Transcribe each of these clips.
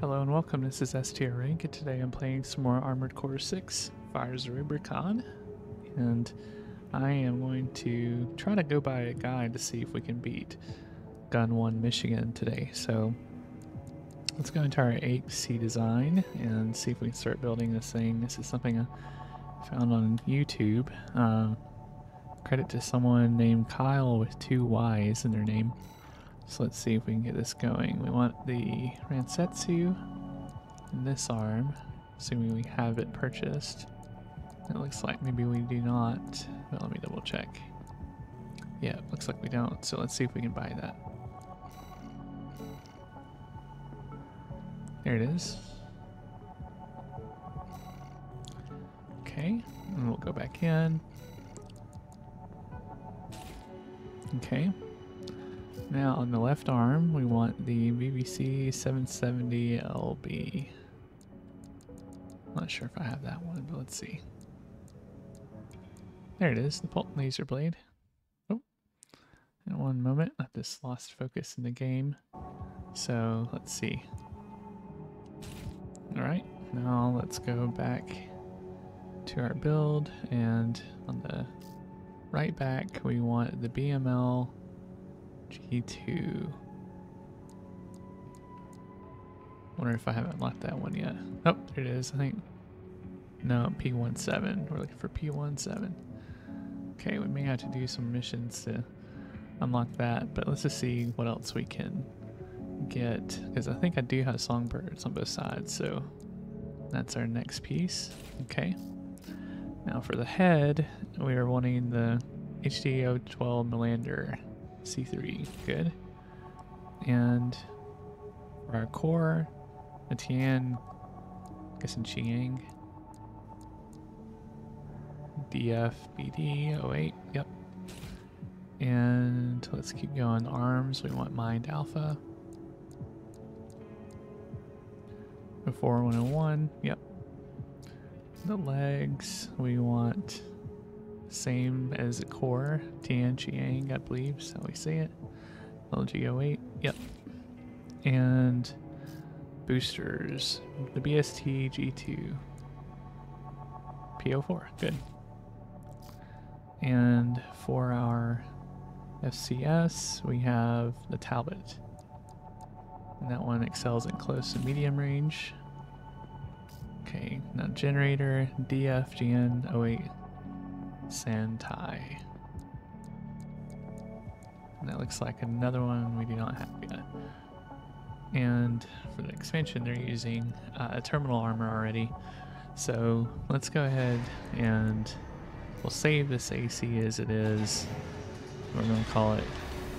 Hello and welcome, this is STR Rank, and today I'm playing some more Armored Core 6 Fires of Rubicon, and I am going to try to go by a guide to see if we can beat Gun 1 Michigan today. So let's go into our HC design and see if we can start building this thing. This is something I found on YouTube. Credit to someone named Kyle with 2 Y's in their name. So let's see if we can get this going. We want the Ransetsu in this arm, assuming we have it purchased. It looks like maybe we do not, but let me double check. Yeah, it looks like we don't, so let's see if we can buy that. There it is. Okay, and we'll go back in. Okay. Now on the left arm, we want the BBC 770 LB. Not sure if I have that one, but let's see. There it is, the Pulton laser blade. Oh, in one moment, I just lost focus in the game. So let's see. All right, now let's go back to our build, and on the right back, we want the BML G2. Wonder if I haven't unlocked that one yet. Oh, there it is, I think. No, P17. We're looking for P17. Okay, we may have to do some missions to unlock that, but let's just see what else we can get, because I think I do have songbirds on both sides, so that's our next piece. Okay. Now for the head, we are wanting the HDO-12 Melander C3, good. And for our core, a Tian, I guess in Chiang, DFBD08, yep. And let's keep going. Arms, we want Mind Alpha. 4101, yep. The legs, we want same as the core, Tian Chiang, I believe, is how we say it. LG08, yep. And boosters, the BST G2, P04, good. And for our FCS, we have the Talbot. And that one excels in close and medium range. Okay, now generator, DFGN08 Santai. And that looks like another one we do not have yet. And for the expansion, they're using a terminal armor already. So let's go ahead and we'll save this AC as it is. We're going to call it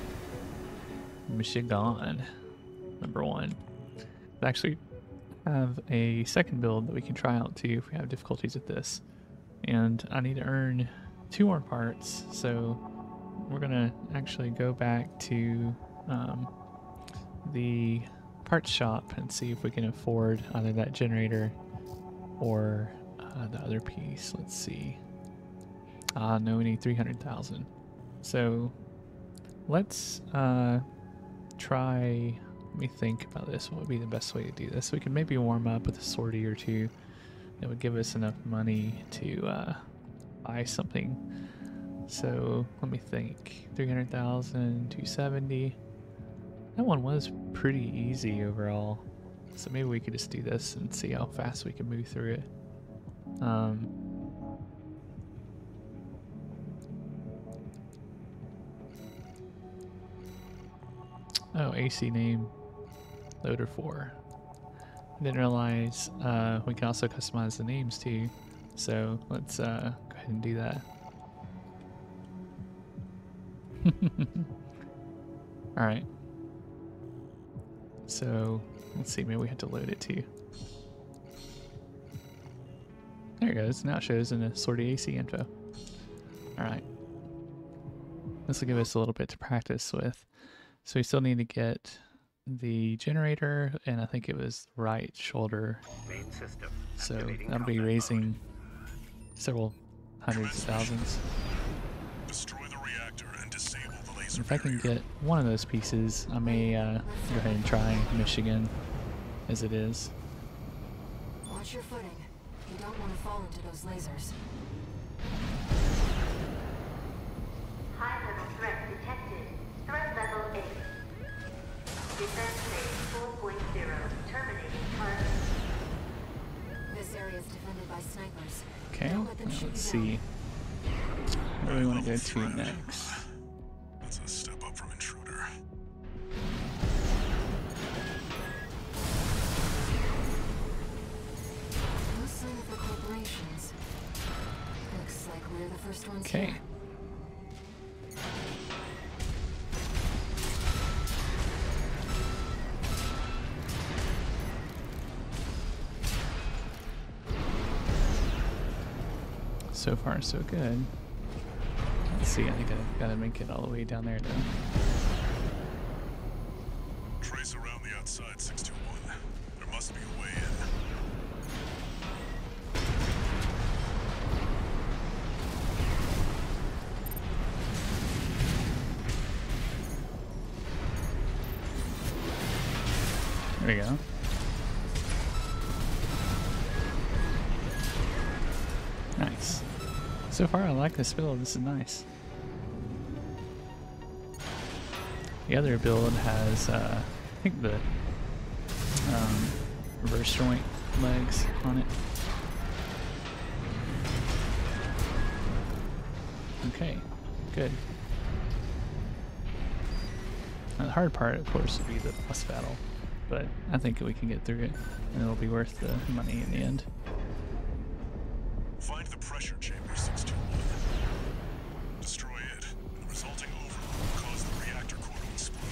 Michigan #1. I actually have a second build that we can try out too if we have difficulties with this. And I need to earn 2 more parts, so we're gonna actually go back to the parts shop and see if we can afford either that generator or the other piece. Let's see. No, we need 300,000. So let's try. Let me think about this. What would be the best way to do this? We can maybe warm up with a sortie or 2 that would give us enough money to buy something. So let me think. 300,000, 270. That one was pretty easy overall. So maybe we could just do this and see how fast we can move through it. Oh, AC name. Loader 4. I didn't realize we can also customize the names too. So let's go ahead and do that. Alright. So let's see, maybe we have to load it too. There it goes. Now it shows in the sortie AC info. Alright. This will give us a little bit to practice with. So we still need to get the generator, and I think it was right shoulder. Main system. So that'll be raising several hundreds of thousands. Destroy the reactor and disable the laser. If I can get one of those pieces, I may go ahead and try Michigan. as it is. Watch your footing. You don't want to fall into those lasers. High-level threat detected. Threat level 8. Defense phase 4.0. Terminating target. This area is defended by snipers. Okay, Don't let them now shoot let's you down. see. Where do we want to go to next? That's a step up from intruder. No sign of the corporations. Looks like we're the first ones Okay. here. So far, so good. Let's see, I think I've got to make it all the way down there though. Trace around the outside, 621. There must be a way in. There we go. Nice. So far, I like this build. This is nice. The other build has, I think, the reverse joint legs on it. Okay, good. Now, the hard part, of course, would be the boss battle, but I think we can get through it, and it'll be worth the money in the end. Find the pressure chamber, 621. Destroy it, and the resulting overload will cause the reactor core to explode.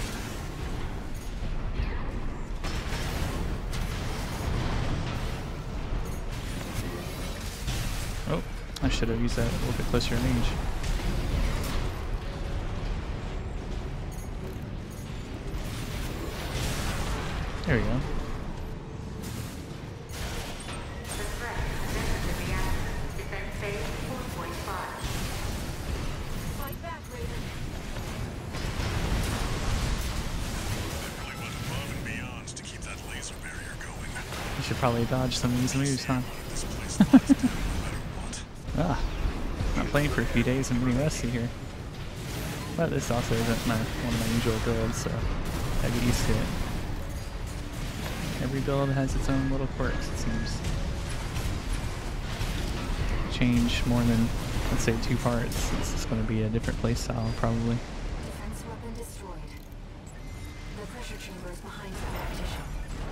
Oh, I should have used that a little bit closer range. There we go. The threat has entered the reactor. Defense phase 4.5. Fight back, Raven. They really went above and beyond to keep that laser barrier going. You should probably dodge some of these moves, huh? This place locks down no matter what. Ah, not playing for a few days and getting rusty here. But this also isn't one of my usual builds, so I get used to it. Every build has its own little quirks, it seems. Change more than, let's say, 2 parts. This is going to be a different playstyle, probably. Defense weapon destroyed. The pressure chamber is behind the competition.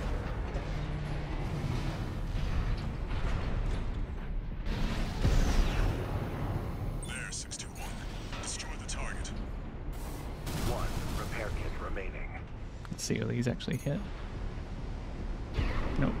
There, 621. Destroy the target. One repair kit remaining. Let's see what these actually hit. Nope.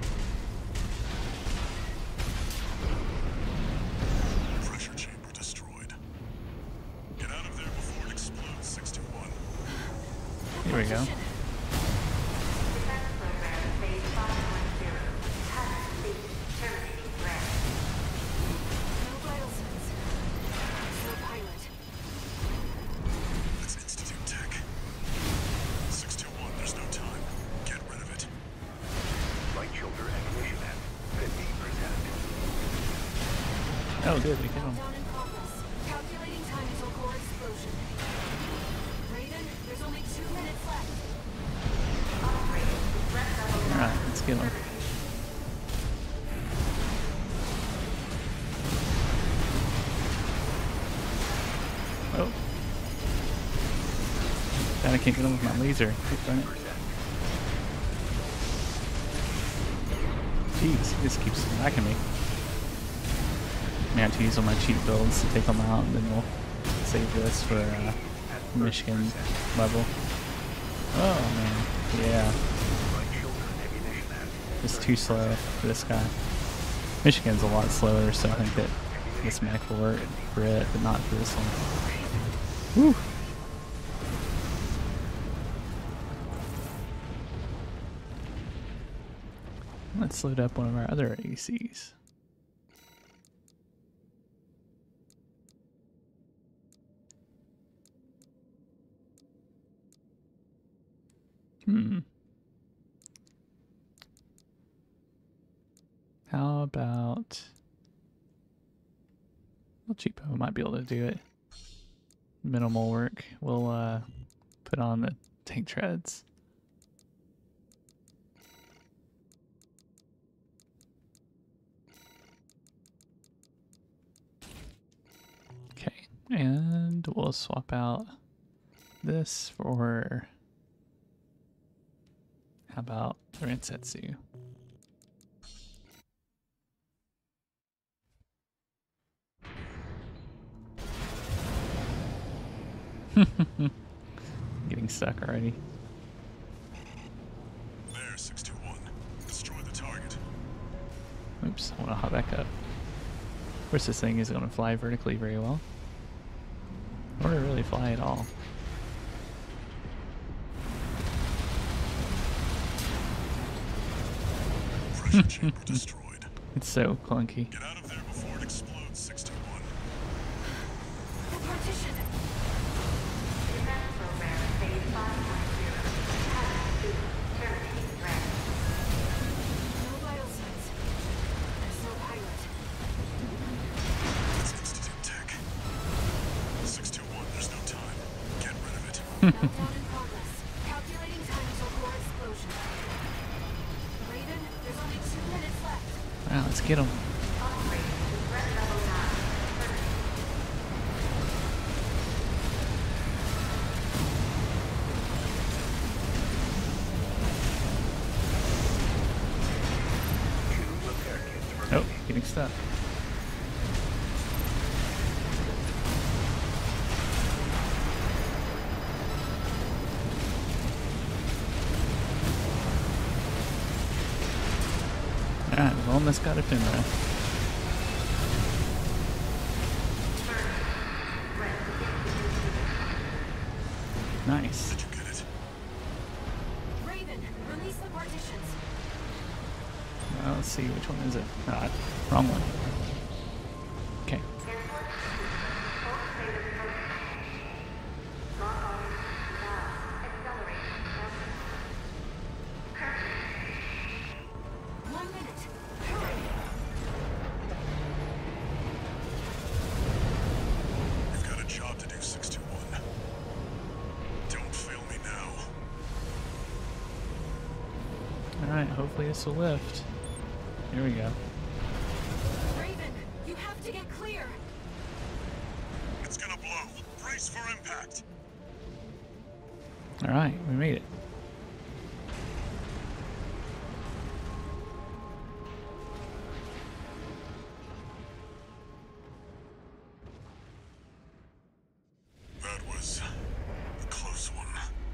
Pressure chamber destroyed. Get out of there before it explodes, 621. Here we go. Defense program phase 5.0. Target complete. Terminating threat. No vital signs. No pilot. Let's institute tech. 621, there's no time. Get rid of it. Light shoulder ammunition at 50%. Oh, good, we killed him. Countdown in progress. Calculating time until core explosion. Raven, there's only 2 minutes left. Operating. Threat level 9. Alright, let's kill him. Oh. God, I can't get him with my laser. Darn it. Jeez, he just keeps smacking me. May have to use all my cheat builds to take them out, and then we'll save this for Michigan level. Oh man, yeah. Light shoulder ammunition at It's too slow for this guy. Michigan's a lot slower, so I think that this mech will work for it, but not for this one. Woo! Let's load up one of our other ACs. How about... Well, Cheapo might be able to do it. Minimal work. We'll put on the tank treads. Okay, and we'll swap out this for... How about the Rensetsu? Getting stuck already. There, 621. Destroy the target. Oops, I want to hop back up. Of course, this thing isn't going to fly vertically very well. Or really fly at all. Pressure chamber destroyed. It's so clunky. Get out of there before it explodes, 621. The partition. Defense program phase 5.0. Hazard 2. Terminating threat. No vital signs. There's no pilot. It's Institute Tech. 621, there's no time. Get rid of it. Meltdown in progress. Calculating time until core explosion. Raiden, there's only 2 minutes left. Wow, let's get him. Upgrade to threat level 9. Terminating. Two repair kits Oh, remaining. getting stuck. Alright, we almost got a Finra. Nice. Did you get it? Raven, release the partitions. Now let's see, which one is it? Ah, wrong one. Okay. One minute. Hurry. You've got a job to do, 621. Don't fail me now. Alright, hopefully this will lift. Here we go. Raven, you have to get clear. It's gonna blow. Brace for impact. Alright, we made it. That was a close one.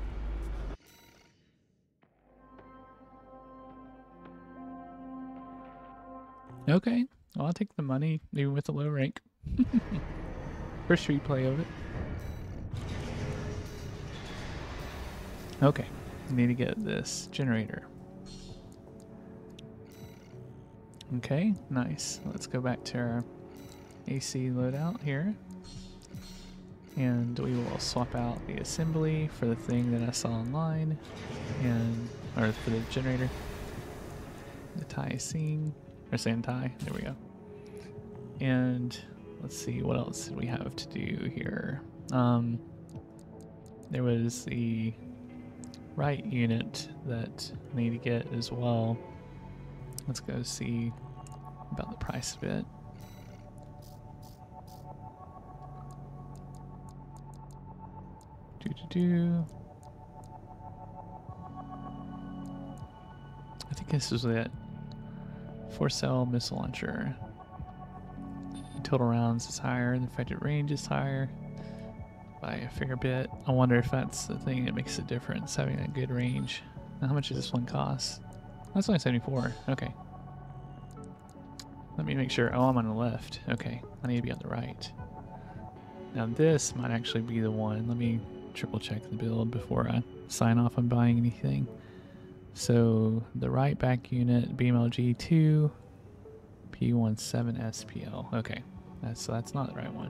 Okay, well, I'll take the money, even with the low rank. First replay of it. Okay, need to get this generator. Okay, nice. Let's go back to our AC loadout here. And we will swap out the assembly for the thing that I saw online, and or for the generator. The tie scene, or sand tie, there we go. And let's see, what else did we have to do here? There was the right unit that I need to get as well. Let's go see about the price of it. I think this is it. 4-cell missile launcher. Total rounds is higher, the effective range is higher by a fair bit. I wonder if that's the thing that makes a difference, having a good range. Now, how much does this one cost? That's only 74. Okay. Let me make sure. Oh, I'm on the left. Okay. I need to be on the right. Now this might actually be the one. Let me triple check the build before I sign off on buying anything. So the right back unit, BMLG2, P17SPL. Okay. So that's not the right one.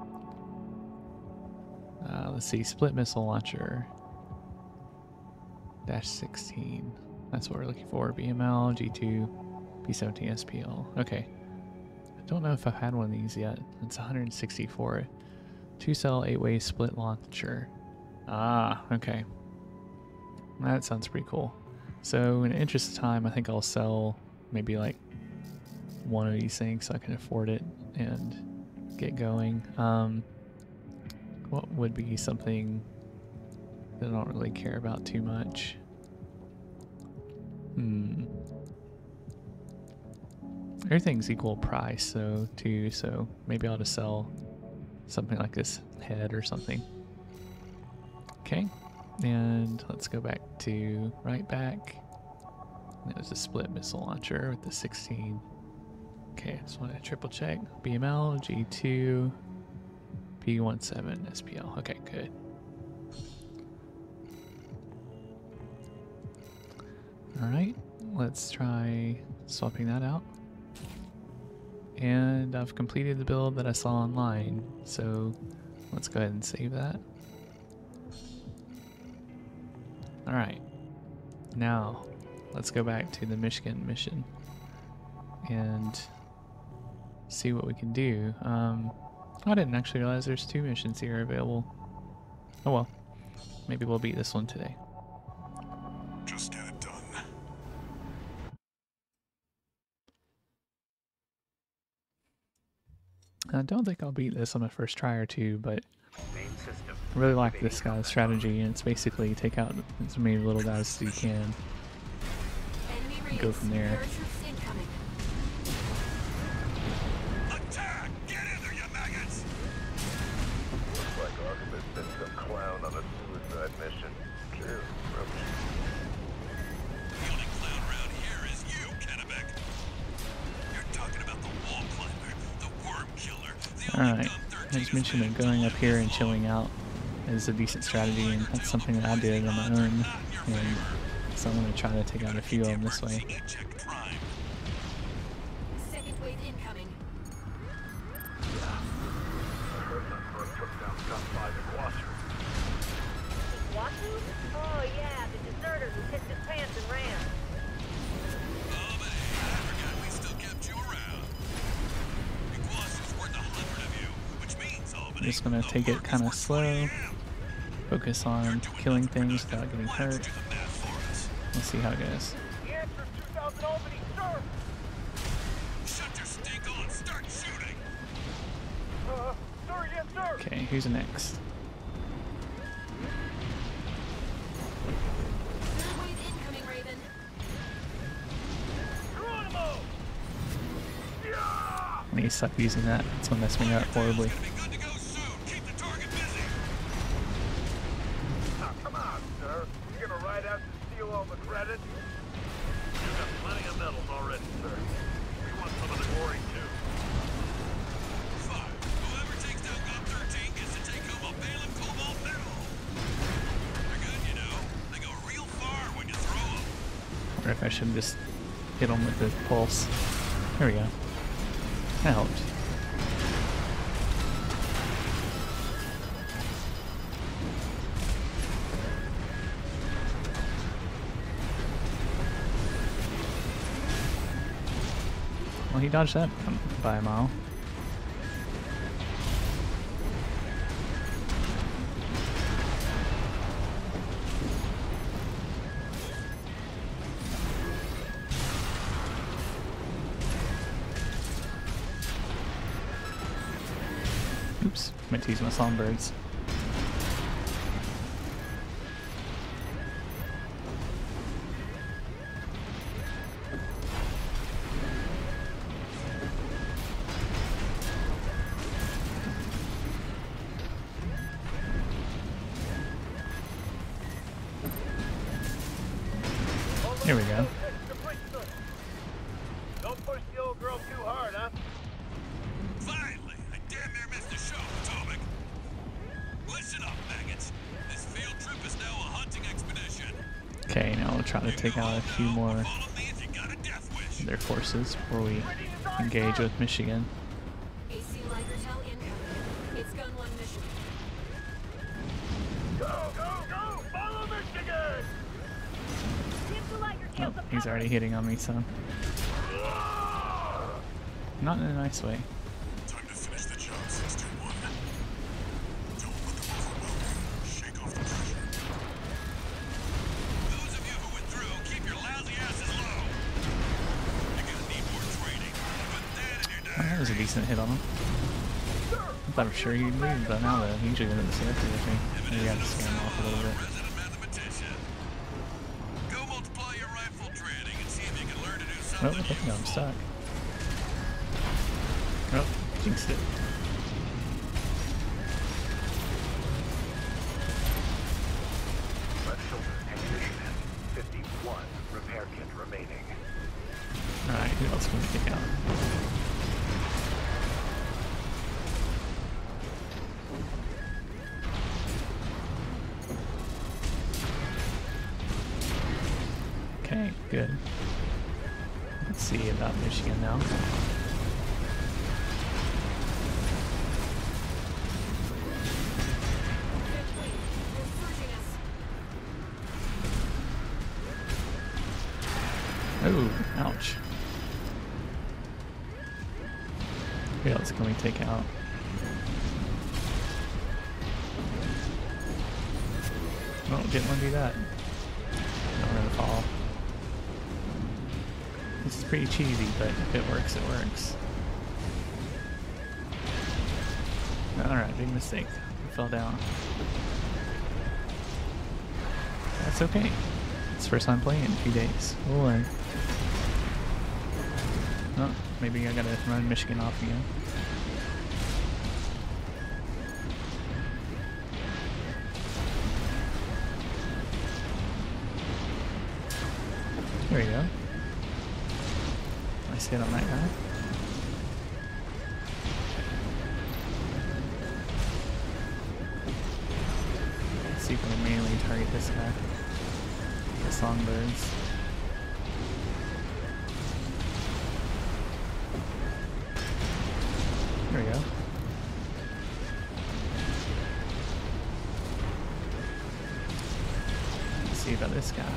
Let's see. Split missile launcher. -16. That's what we're looking for. BML G2. P17 SPL. Okay. I don't know if I've had one of these yet. It's 164. 2-cell 8-way split launcher. Ah, okay. That sounds pretty cool. So in the interest of time, I think I'll sell maybe like one of these things so I can afford it and get going. What would be something that I don't really care about too much? Everything's equal price, so too. So maybe I'll just sell something like this head or something. Okay, and let's go back to right back. There's a split missile launcher with the 16. Okay, just want to triple check. BML, G2, P17, SPL. Okay, good. Alright, let's try swapping that out. And I've completed the build that I saw online, so let's go ahead and save that. Alright, now let's go back to the Michigan mission and see what we can do. I didn't actually realize there's 2 missions here available. Oh well, maybe we'll beat this one today. Just get it done. I don't think I'll beat this on my first try or two, but Main system. I really like this guy's strategy, and it's basically take out as many little guys as you can. Enemy Go raids. from there. Paratroops incoming. Attack! Get in there, you maggots! Looks like Artemis sent some clown on a suicide mission. True. The only clown around here is you, Kennebec. You're talking about the wall climber, the worm killer, the only Alright, I just mentioned that going up here and chilling out is a decent strategy, and that's something that I did on my own. And so I'm going to try to take out a few of them this way. check prime. Second wave incoming. Watu? Oh yeah, the deserter who pissed his pants and ran. Oh, but hey, I forgot we still kept you around. Iguazu's worth 100 of you, which means Albany. I'm just going to take it kind of slow, focus on killing things without getting hurt. Let's see how it goes. The answer is 2000 Albany, sir! Shut your stink on, start shooting. Sir, yes, sir! Okay, who's next? Third wave incoming, Raven. Geronimo! Yeah! I need to stop using that. It's going to mess me up horribly. It's gonna be good to go soon. Keep the target busy. Now, come on, sir. You're gonna ride out to steal all the credit? You've got plenty of medals already, sir. We want some of the glory, too. Fine. Whoever takes down God 13 gets to take home a Balaam Cobalt medal. They're good, you know. They go real far when you throw them. I wonder if I should just hit him with the pulse. There we go. That helped. Well, he dodged that by a mile. Oops, meant to use my songbirds. Here we go. Don't push the old girl too hard, huh? Finally! I damn near missed the show, Potomac. Listen up, maggots. This field trip is now a hunting expedition. Okay, now we'll try to take out a few more All of me if you got a death wish. of their forces before we engage with Michigan. AC Ligertel incoming. It's gun 1 mission. Go, go, go! Follow Michigan! Team to Liger Oh, he's already hitting on me, son. Whoa! not in a nice way. Time to finish the job, 621. Don't let them overwhelm you. Shake off the pressure. Those of you who went through, keep your lousy asses low. You're gonna need more training. Put that in your Oh, that was a decent hit on him. I thought for sure he'd leave, but now he usually went in the center with me. Maybe I had to scare him off a little bit. resident mathematician. Go multiply your rifle training and see if you can learn to do Oh, something okay, no, I'm useful. stuck. Oh, jinxed it. Left shoulder ammunition at 51. Repair kit remaining. Alright, who else can we take out? Okay, good. Let's see about Michigan now. They're surging us. Oh, ouch. Who else can we take out? Oh, didn't want to do that. Don't want to fall. This is pretty cheesy, but if it works, it works. Alright, big mistake. I fell down. That's okay. It's the first time playing in a few days. We'll learn. Oh, maybe I gotta run Michigan off again. There we go. Nice hit on that guy. Let's see if we can manually target this guy. The songbirds. There we go. Let's see about this guy.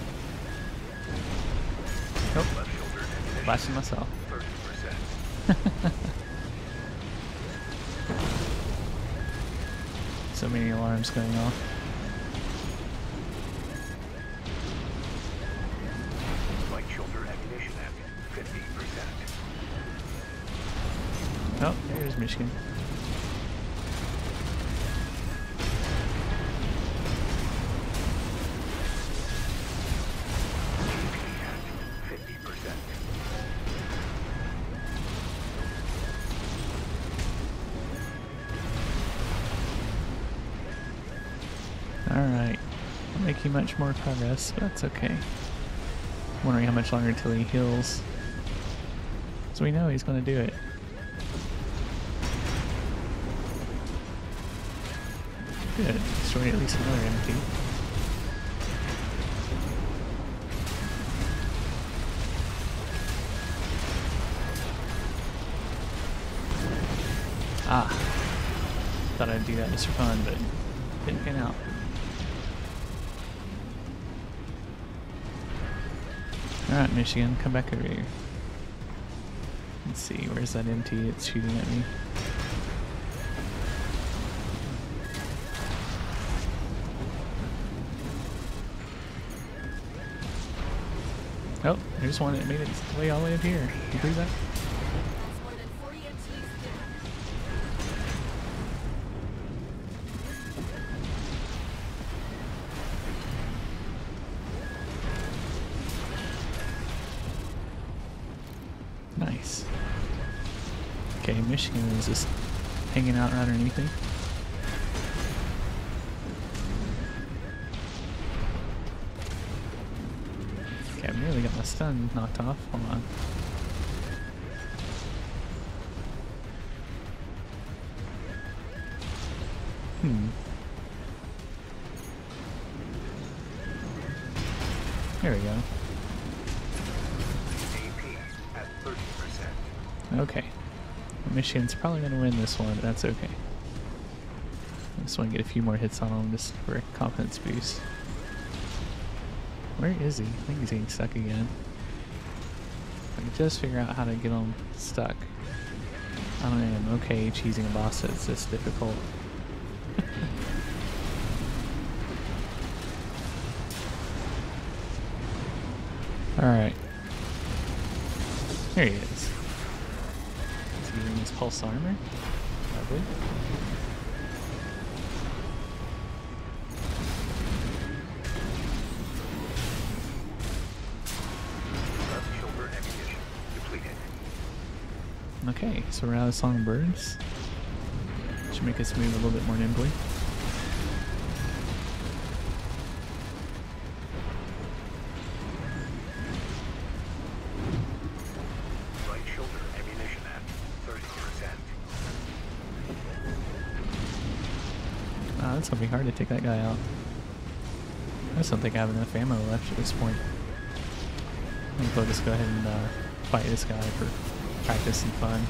Nope. Left shoulder ammunition Blasting myself. 30%. So many alarms going off. Right shoulder ammunition at 50%. Oh, there's Michigan. GP at 50%. Alright. Not making much more progress, but that's okay. Wondering how much longer until he heals. So we know he's gonna do it. Good. Destroyed at least another MP. Ah. Thought I'd do that just for fun, but didn't pan out. Alright, Michigan, come back over here. Let's see, where's that MT that's shooting at me? Oh, there's one that made its way all the way up here. Can you believe that? That's more than 40 MTs down. Nice. Okay, Michigan is just hanging out right underneath me. Okay, I've nearly got my stun knocked off. Hold on. There we go. AP at 30%. Okay. Michigan's probably going to win this one, but that's okay. I just want to get a few more hits on him just for a confidence boost. Where is he? I think he's getting stuck again. can just figure out how to get them stuck. I am okay cheesing a boss that's this difficult. Alright. There he is. Is he using his pulse armor? Lovely. Okay, so we're out of songbirds. Should make us move a little bit more nimbly. Right shoulder ammunition at 30%. That's gonna be hard to take that guy out. I just don't think I have enough ammo left at this point. I think I'll just go ahead and fight this guy for practice and fun.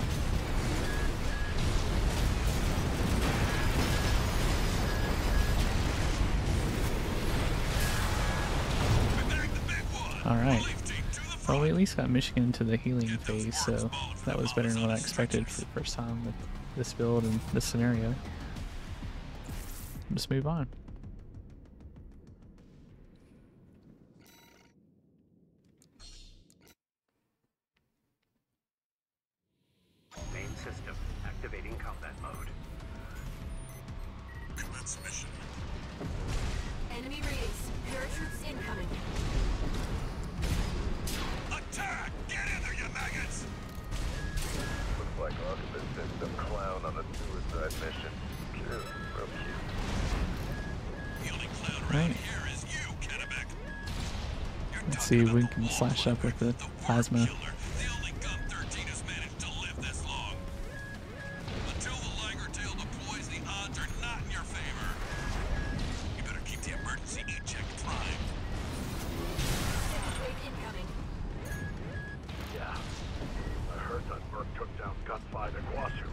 Alright. Well, we at least got Michigan into the healing phase, so that was better than what I expected for the first time with this build and this scenario. Let's move on. Main system activating combat mode. Commence mission. Enemy race. Paratroops incoming. Attack! Get in there, you maggots! Looks like Archibald sent some clown on a suicide mission. Real cute. The only clown Right. around here is you, Kennebec. You're Let's talking see if about we the can Walker slash up with the War plasma. Killer, the only gun 13 has managed to live this long. Until the Liger Tail deploys, the odds are not in your favor. You better keep the emergency eject primed. Wave incoming. Yeah. I heard that Merc took down Gunfight at Guasu.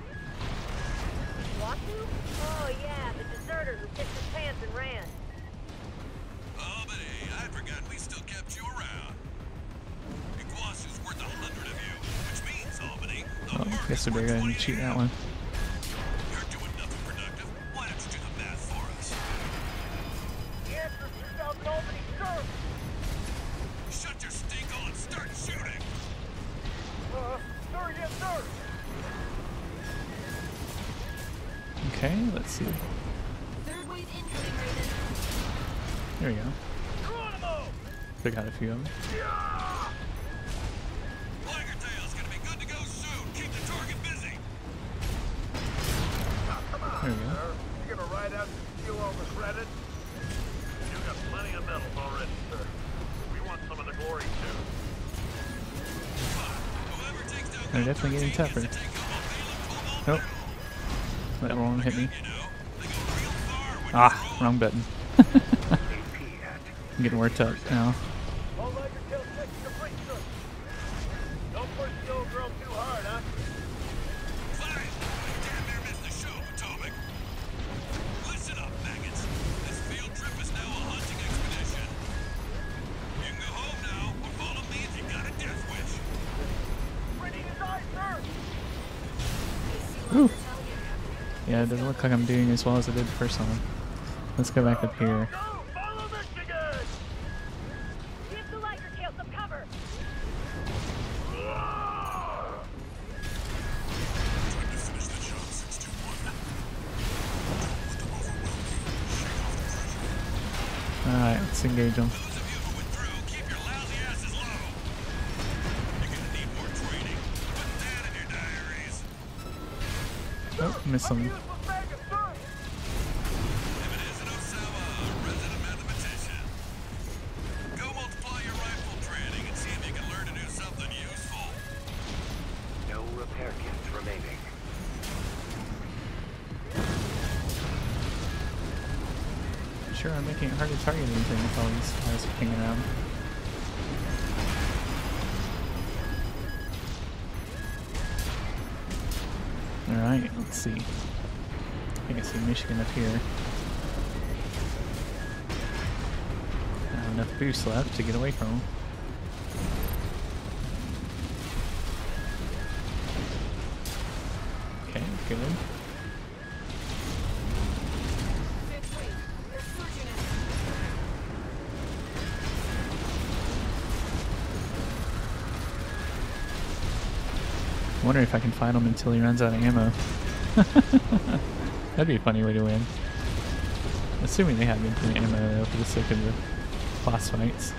Wasu? Oh yeah, the deserter who pissed his pants and ran. Oh, but hey, I'd forgotten we still kept you around. Iguazu's worth 100 of you, which means, Albany, the Oh, Merc guess we is better go worth ahead and 20 cheat of that you. one. You're doing nothing productive. Why don't you do the math for us? The answer's 2,000 Albany, sir! Shut your stink hole and start shooting! Sir, yes, sir! Okay, let's see. Third wave incoming, Raiden. There we go. Geronimo! Took out a few of them. Liger Tail's gonna be good to go soon. Keep the target busy. There we go. Sir, you gonna ride out to steal all the credit? You got plenty of medals already, sir. We want some of the glory, too. Whoever takes down They're definitely getting tougher. take home a Balaam Nope. That one hit me. you know, they go real far when Ah, wrong button. AP at I'm getting worked up now. all Liger Tail checks complete, sir. Don't push the old girl too hard, huh? Fine. I damn near missed the show, Potomac. Listen up, maggots. This field trip is now a hunting expedition. You can go home now, or follow me if you got a death wish. Ready to die, sir! Ooh. Yeah, it doesn't look like I'm doing as well as I did the first time. Let's go back up here. Go! Follow Michigan! Give the Liger Tail some cover. Trying to finish the job, 621. Let them overwhelm you. Shake off the pressure. Alright, let's engage them. Those of you who went through, keep your lousy asses low. You're gonna need more training. Put that in your diaries. Oh, missed them. Useless maggot, sir! If it isn't Osama, a resident mathematician. Go multiply your rifle training and see if you can learn to do something useful. No repair kits remaining. Sure, I'm making it hard to target anything with all these guys hanging around. Alright, let's see. I think I see Michigan up here. Not enough boost left to get away from him. good. Fifth wave, they're surging us. I wonder if I can fight him until he runs out of ammo. That'd be a funny way to win. Assuming they have infinite ammo though, for the sake of the boss fights.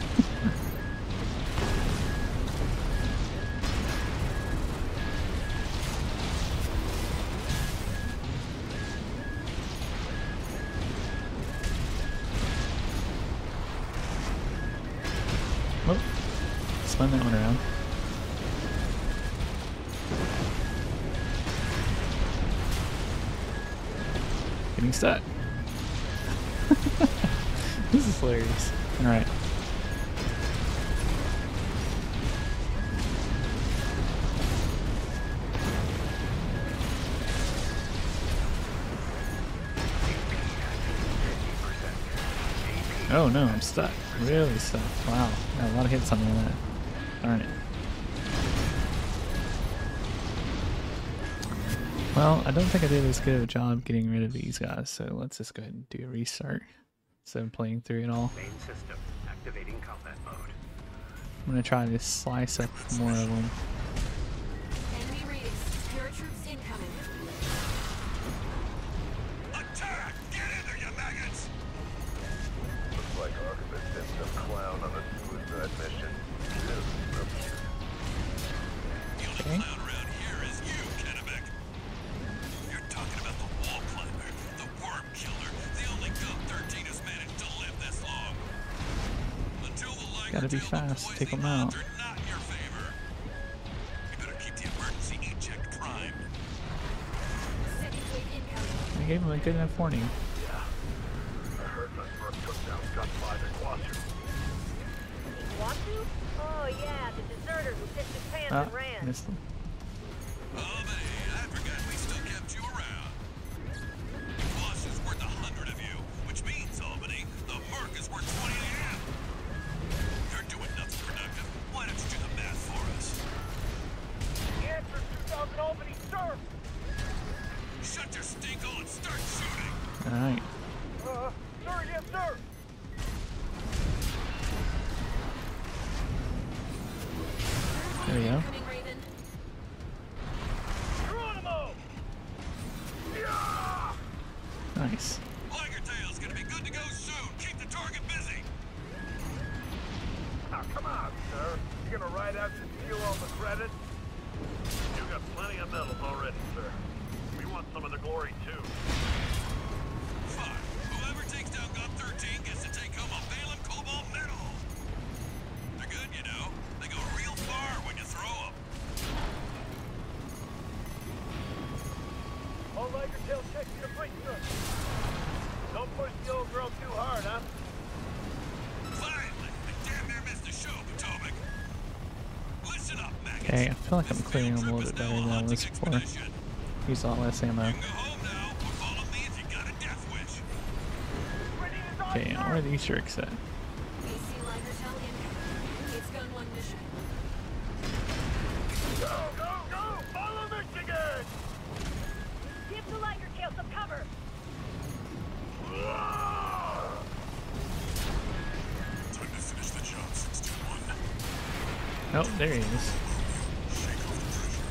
Oh, spun that one around. Getting stuck. This is hilarious. Alright. Oh no, I'm stuck. Really stuck. Wow. Got a lot of hits on me on that. Darn it. Well, I don't think I did as good of a job getting rid of these guys, so let's just go ahead and do a restart instead of playing through it all. Main system activating combat mode. I'm gonna try to slice up more of them. Enemy readings, paratroops incoming. Attack! Get in there, you maggots! Looks like Archibald sent some clown on a suicide mission. The only Okay. clown around here is you, Kennebec. You're talking about the wall climber, the worm killer, the only GUM-13 who's managed to live this long. Until the Liger Gotta be Tail, the fast, poisoning take 'em odds out. are not in your favor. You better keep the emergency eject primed. Second wave incoming. I gave him a good enough warning. I heard that Merc took down Gunfire and Quasher. Want to? Oh yeah, the deserter who pissed his pants Ah, and ran. missed him. Albany, I forgot we still kept you around. Boss is worth 100 of you, which means, Albany, the Merc is worth 20 to him. You're doing nothing productive. Why don't you do the math for us? The answer is 2,000 Albany, sir! Shut your stinkhole and start shooting! Alright. Sir, yes, sir! There we go. Incoming, Raven. Geronimo! Yeah! Nice. Liger Tail's gonna be good to go soon. Keep the target busy. Now, come on, sir. You gonna ride out to steal all the credit? You got plenty of medals already, sir. We want some of the glory, too. Fine. Whoever takes down GUM-13 gets to take home a Balaam Cobalt medal. They're good, you know. They go real far when you throw them. All Liger Tail checks you to break, sir. Don't push the old girl too hard, huh? Finally! I damn near missed the show, Potomac. Listen up, maggots. Okay, I feel like I'm This clearing field them a trip little bit is better now a than I hunting was before. expedition. Use a lot less ammo. You can go home now, or follow me if you got a death wish. Ready to die, Okay, sir! where are the Easter eggs at? AC Liger Tail incoming. It's gun one mission. Go, go, go! Follow Michigan! Give the Liger Tail some cover. Time to finish the job, 621. Oh, there he is. Shake off the pressure.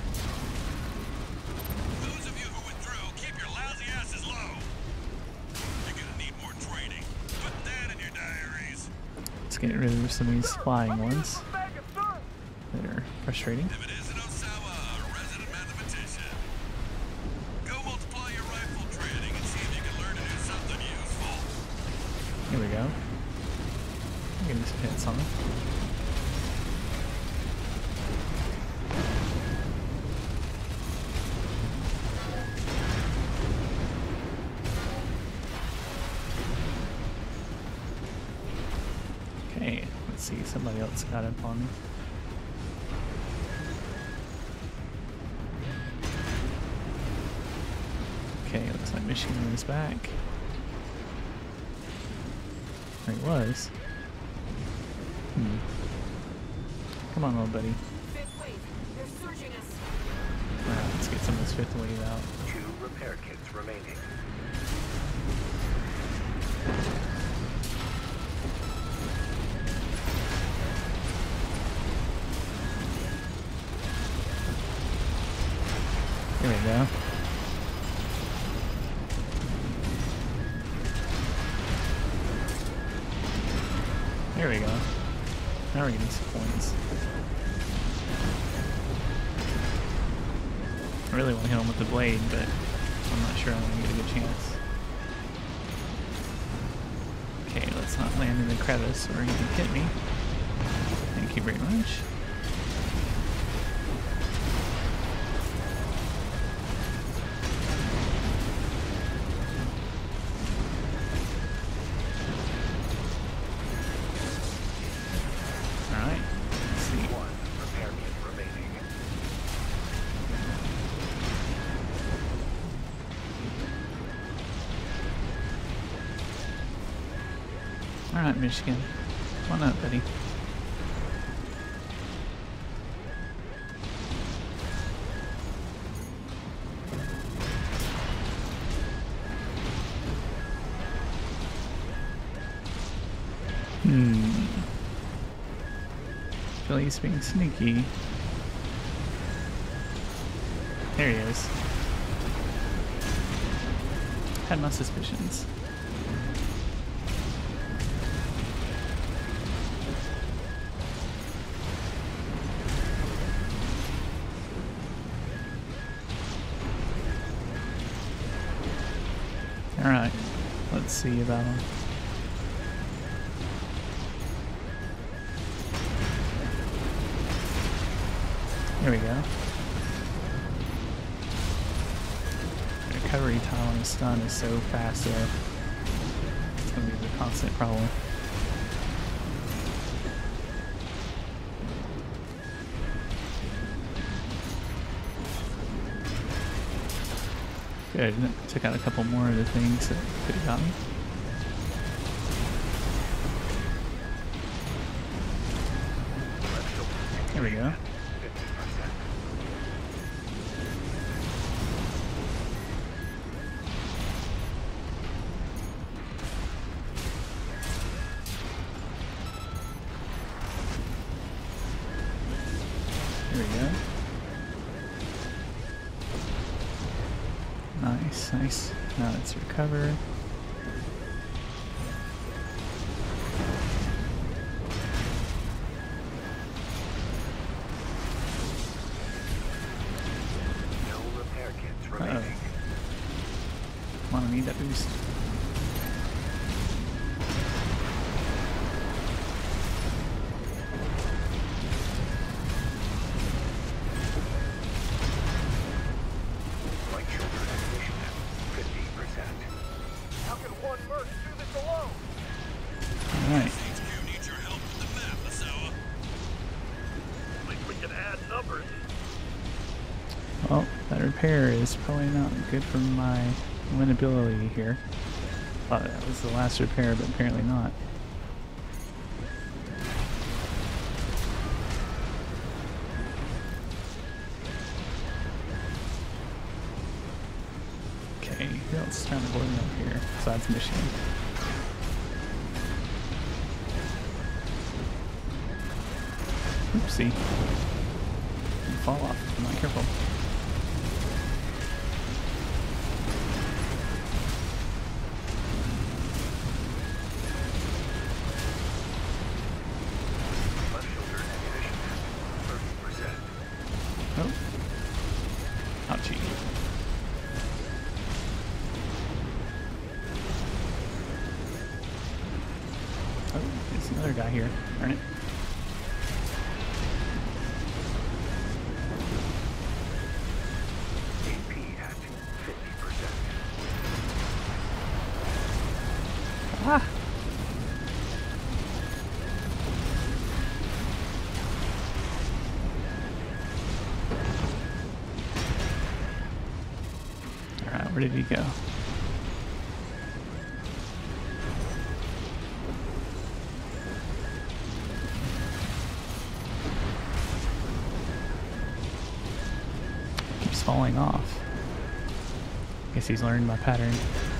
Those of you who withdrew, keep your lousy asses low. You're gonna need more training. Put that in your diaries. Let's get rid of some of these flying ones Maggot, sir! that are frustrating. If it isn't Osawa, a resident mathematician. Go multiply your rifle training and see if you can learn to do something useful. Here we go. I'm getting some hits on him. Okay, let's see. Somebody else got up on me. Okay, looks like Michigan is back. There he was. Come on, little buddy. Fifth wave, they're surging us. Alright, let's get some of this fifth wave out. 2 repair kits remaining. There we go. There we go. Now we're getting some points. I really want to hit him with the blade, but I'm not sure I'm going to get a good chance. Okay, let's not land in the crevice or he can hit me. Thank you very much. Alright, let's see. 1 repair kit remaining. Alright, Michigan. Come on up, buddy. Billy's being sneaky. There he is. Had my suspicions. Alright, let's see about him. There we go. Recovery time on his stun is so fast there. It's gonna be the constant problem. Good, took out a couple more of the things that could have got me. There we go. There we go. Nice, nice. Now let's recover. No repair kits remaining. Come on, I need that boost. Light shoulder ammunition at 50%. How can one merc do this alone? Alright. HQ needs your help with the map, Asawa. At least we can add numbers. Well, that repair is probably not good for my winnability here. Thought that was the last repair, but apparently not. Okay, who else is trying to board me up here besides Michigan? Oopsie. You fall off if I'm not careful. Left shoulder ammunition at 30%. Oh. Ouchie. Oh, there's another guy here. Darn it. AP at 50%. Ah! Alright, where did he go? Keep falling off. Guess he's learned my pattern.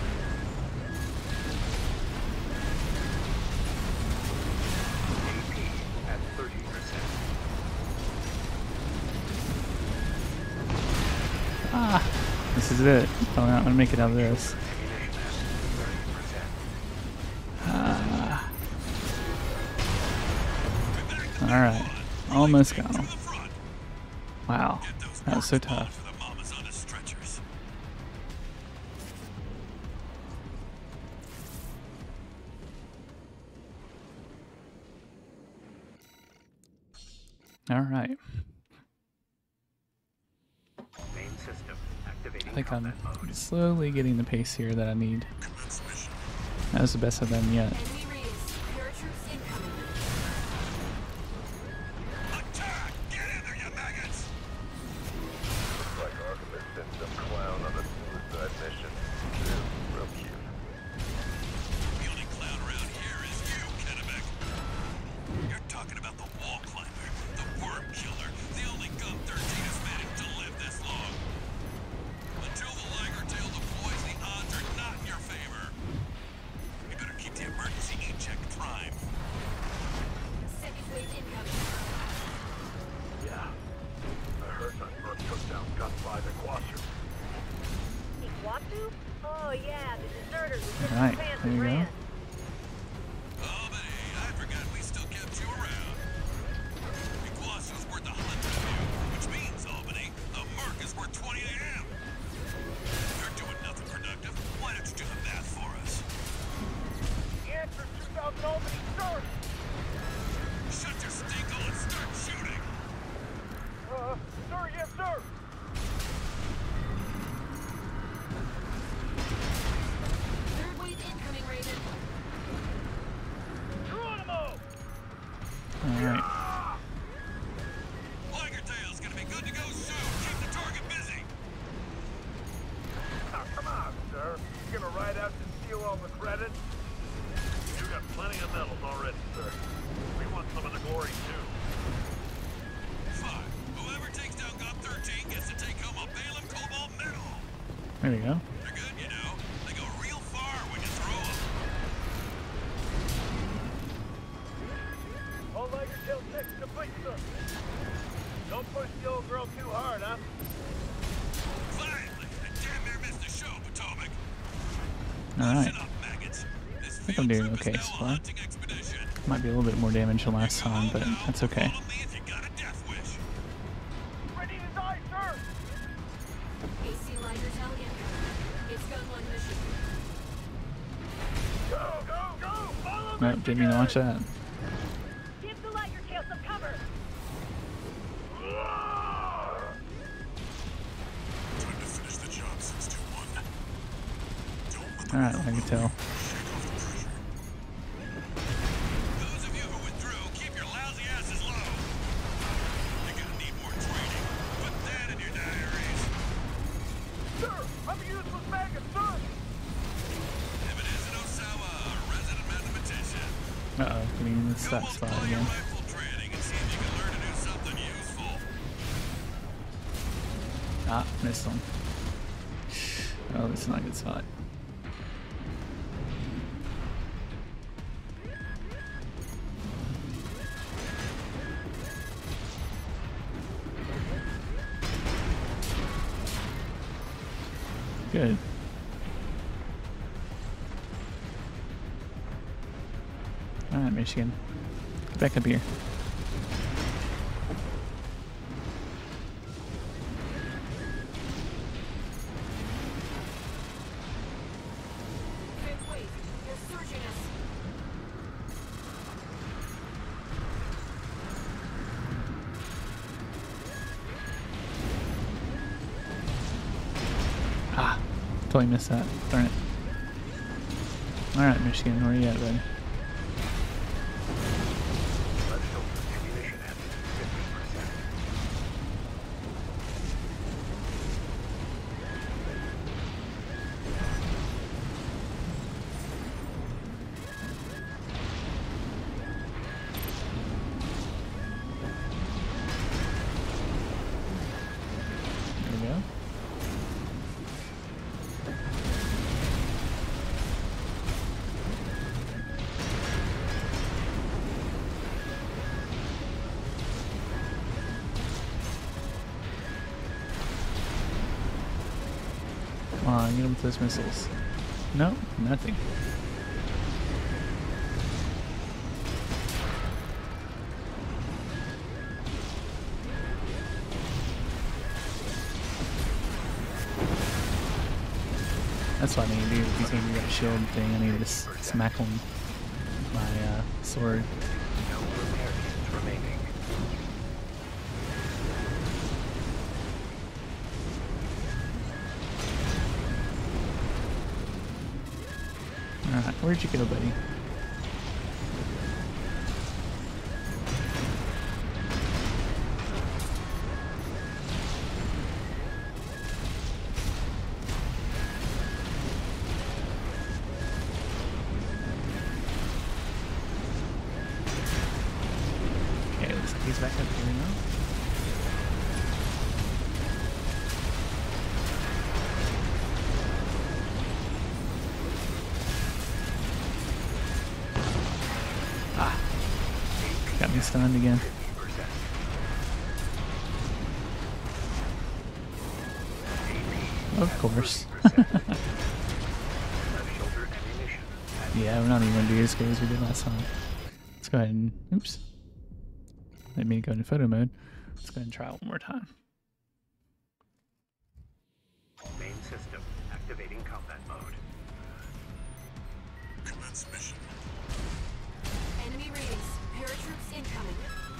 At 30%. Ah! This is it. I'm not gonna make it out of this. Ah. Alright. Almost got him. Wow. That was so tough. Alright. Main system I activating think I'm combat mode. slowly getting the pace here that I need. That was the best I've done yet. Enemy raiders. Paratroops incoming. Attack! Get in there, you maggots! Looks like Artemis sent some clown on a suicide mission. Real cute. The only clown around here is you, Kennebec. You're talking about the wall climber, the worm killer, the only GUM-13 who's managed to live this long. Until the Liger Tail deploys, the odds are not in your favor. You better keep the emergency E-check prime. Second wave incoming. Yeah. I heard that Merc took down Gun 5 at Quasher. Iguazu? Oh yeah, the deserters who took Alright, the pants there and you go. ran. Albany, I forgot we still kept you around. Iguazu's worth 100 of you, which means, Albany, the Merc is worth 20 of him. You're doing nothing productive. Why don't you do the math for us? The answer is 2,000 Albany, sir! Shut your stinkle and start shooting! Sir, yes, sir! Third wave incoming, Raiden. Geronimo! Alright. Liger Tail's gonna be good to go soon. Keep the target busy. Now, come on, sir. You gonna ride out to steal all the credit? You got plenty of medals already, sir. We want some of the glory, too. Fine. Whoever takes down GUM-13 gets to take home a Balaam Cobalt medal. There we go. They're good, you know. They go real far when you throw them. All Liger Tail checks complete, sir. Don't push the old girl too hard, huh? Finally! I damn near missed the show, Potomac. Alright. Listen up, maggots. This think I'm field doing trip okay is now so a far. hunting expedition. Might be a little bit more damage than last time, but that's okay. Follow me if you got a death wish. Ready to die, sir! AC Liger Tail incoming. It's gun one mission. Go, go, go! Follow Nope, didn't mean to watch that. Give the Liger Tail some cover. Time to finish the job, 621. Don't let Alright, I can tell. shake off the pressure. Those of you who withdrew, keep your lousy asses low. You're gonna need more training. Put that in your diaries. Sir, I'm a useless maggot, sir! If it isn't Osawa, a resident mathematician, Uh-oh, getting in the go stuck spot multiply your again. rifle training and see if you can learn to do something useful. Ah, missed one. Oh, this is not a good spot. Good. Alright, Michigan. Get back up here. Fifth wave. They're surging us. Ah, totally missed that. Darn it. Alright, Michigan, where are you at, bud? Let's show ammunition at 50%. There we go. Come on, get him with those missiles. No, nothing. That's what I need to do. If he's gonna do that shield thing, I need to smack him with my sword. No repair kits remaining. Alright, where'd you go, buddy? Okay, looks like he's back up here now. Got me stunned again. 50%. Of course. 40%. Heavy shoulder ammunition. Yeah, we're not even gonna do as good as we did last time. Let's go ahead and oops. Let me go into photo mode. Let's go ahead and try it one more time. Main system activating combat mode. Commence mission. Enemy readings. Paratroops incoming.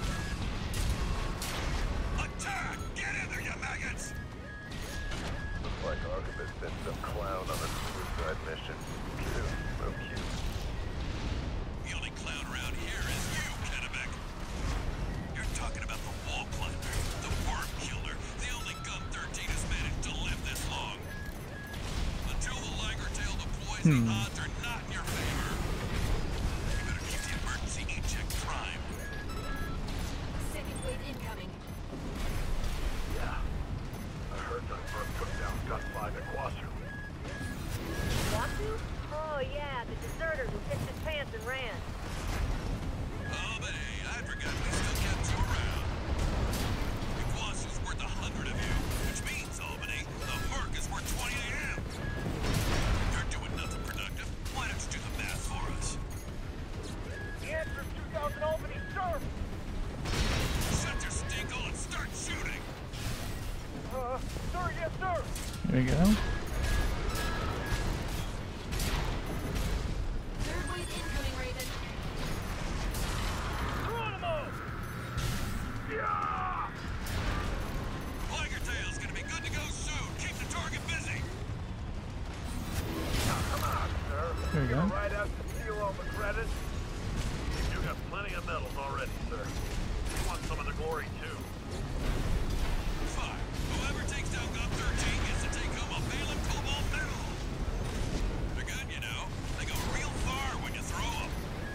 Attack! Get in there, you maggots! Looks like Archibald sent some clown on a suicide mission. Cute, real cute. The only clown around here is you, Kennebec. You're talking about the wall climber, the worm killer, the only Gun 13 has managed to live this long. Until the Liger Tail deploys, the odds are not in your favor. You better keep the emergency eject primed. Second wave incoming. Yeah. I heard that Merc took down Gun 5 at Quasar. Watu? Oh yeah, the deserter who pissed his pants and ran. Oh, but hey, I forgot we still kept you around. Iguazu's worth 100 of you, which means, Albany, the Merc is worth 20 of him. You're doing nothing productive. Why don't you do the math for us? The answer is 2,000 Albany, sir! Shut your stinkhole and start shooting! Sir, yes, sir! There we go. Third wave incoming, Raven. Geronimo! Yeah! Liger Tail's gonna be good to go soon. Keep the target busy. Come on, sir. There we go. Gonna ride out to steal all the credit? You got plenty of medals already, sir. You want some of the glory, too. Fine. Whoever takes down Gun 13 gets to take home a Balaam Cobalt medal. They're good, you know. They go real far when you throw them.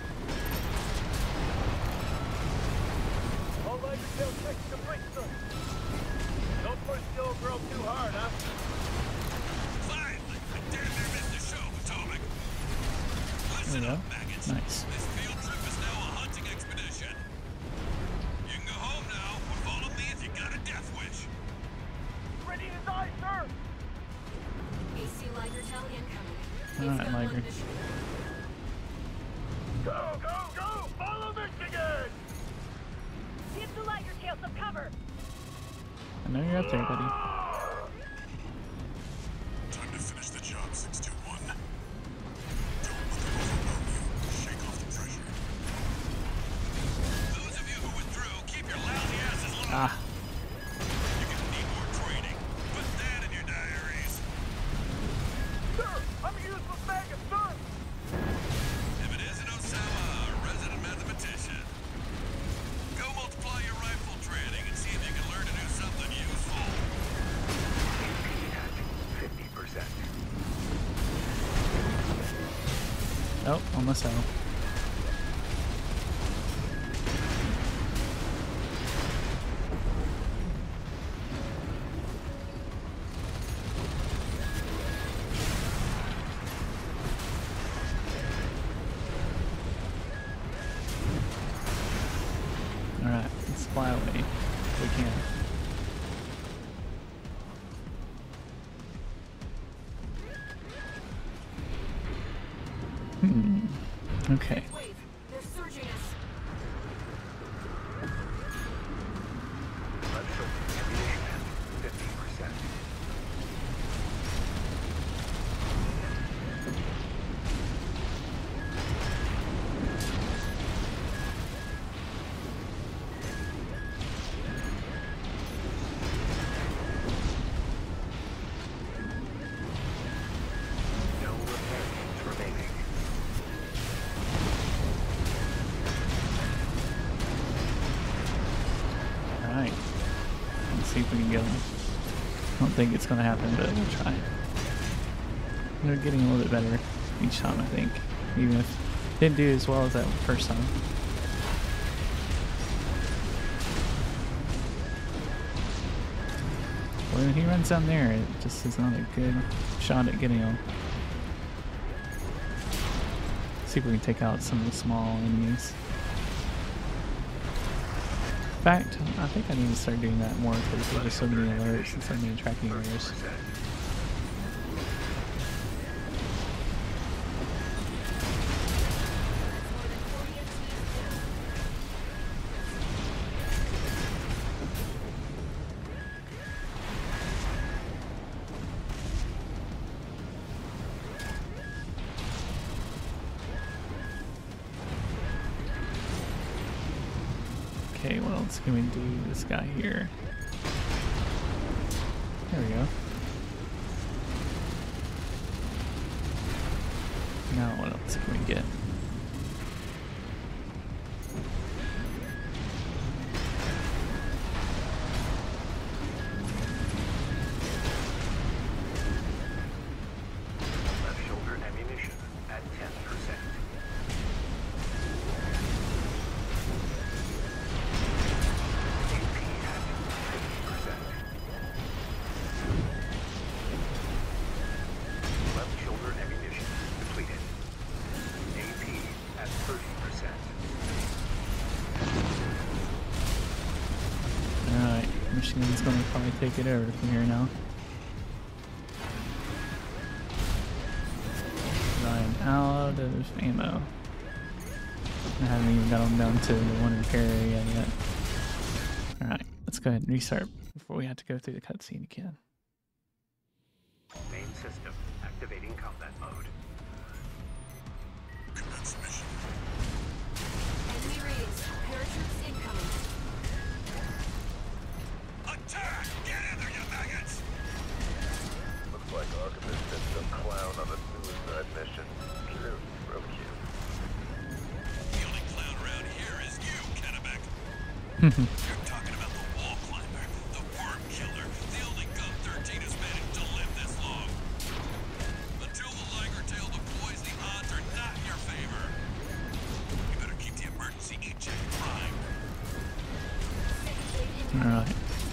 All Liger Tail checks complete, sir. Don't push the old girl too hard, huh? Finally, I damn near missed the show, Potomac. Listen There we up, go. maggots. Nice. This field trip is now a hunting expedition. You can go home now, or follow me if you got a death wish. Ready to die, sir! AC Liger Tail incoming. Alright, It's got one Liger. mission. Go, go, go! Follow Michigan! Give the Liger Tail some cover. I know you're up there, buddy. Time to finish the job, 621. Don't let them overwhelm you. Shake off the pressure. Those of you who withdrew, keep your lousy asses low. Ah, You're gonna need more training. Put that in your diaries. Sir, I'm a useless maggot, sir! If it isn't Osama, a resident mathematician. Go multiply your rifle training and see if you can learn to do something useful. AP at 50%. oh, almost fell. Alright, let's fly away if we can. Okay. Wave. They're surging us. Left shoulder ammunition at 50%. No repair kits remaining. Alright. Let's see if we can get them. I don't think it's going to happen, but we'll try. They're getting a little bit better each time, I think. Even if it didn't do as well as that first time. When he runs down there, it just is not a good shot at getting him. See if we can take out some of the small enemies. In fact, I think I need to start doing that more because there's so many alerts and so many tracking errors. 30%. More than 40 MTs down. Okay, what else can we do to this guy here? There we go. Now what else can we get? Left shoulder ammunition at 10%. AP at 50%. Left shoulder ammunition depleted. AP at 30%. Alright, machine gun's gonna probably take it over from here now. I'm out of ammo. I haven't even got them down to the one repair area yet. Alright, let's go ahead and restart before we have to go through the cutscene again. Main system activating combat mode. Commence mission. Enemy raiders. Paratroops incoming. Attack! Get in there, you maggots! Looks like Archivist sent some clown on a suicide mission. Cute, real cute. The only clown around here is you, Kennebec. You're talking about the wall climber, the worm killer, the only Gun 13 who's managed to live this long. Until the Liger Tail deploys, the odds are not in your favor. You better keep the emergency eject primed. Alright.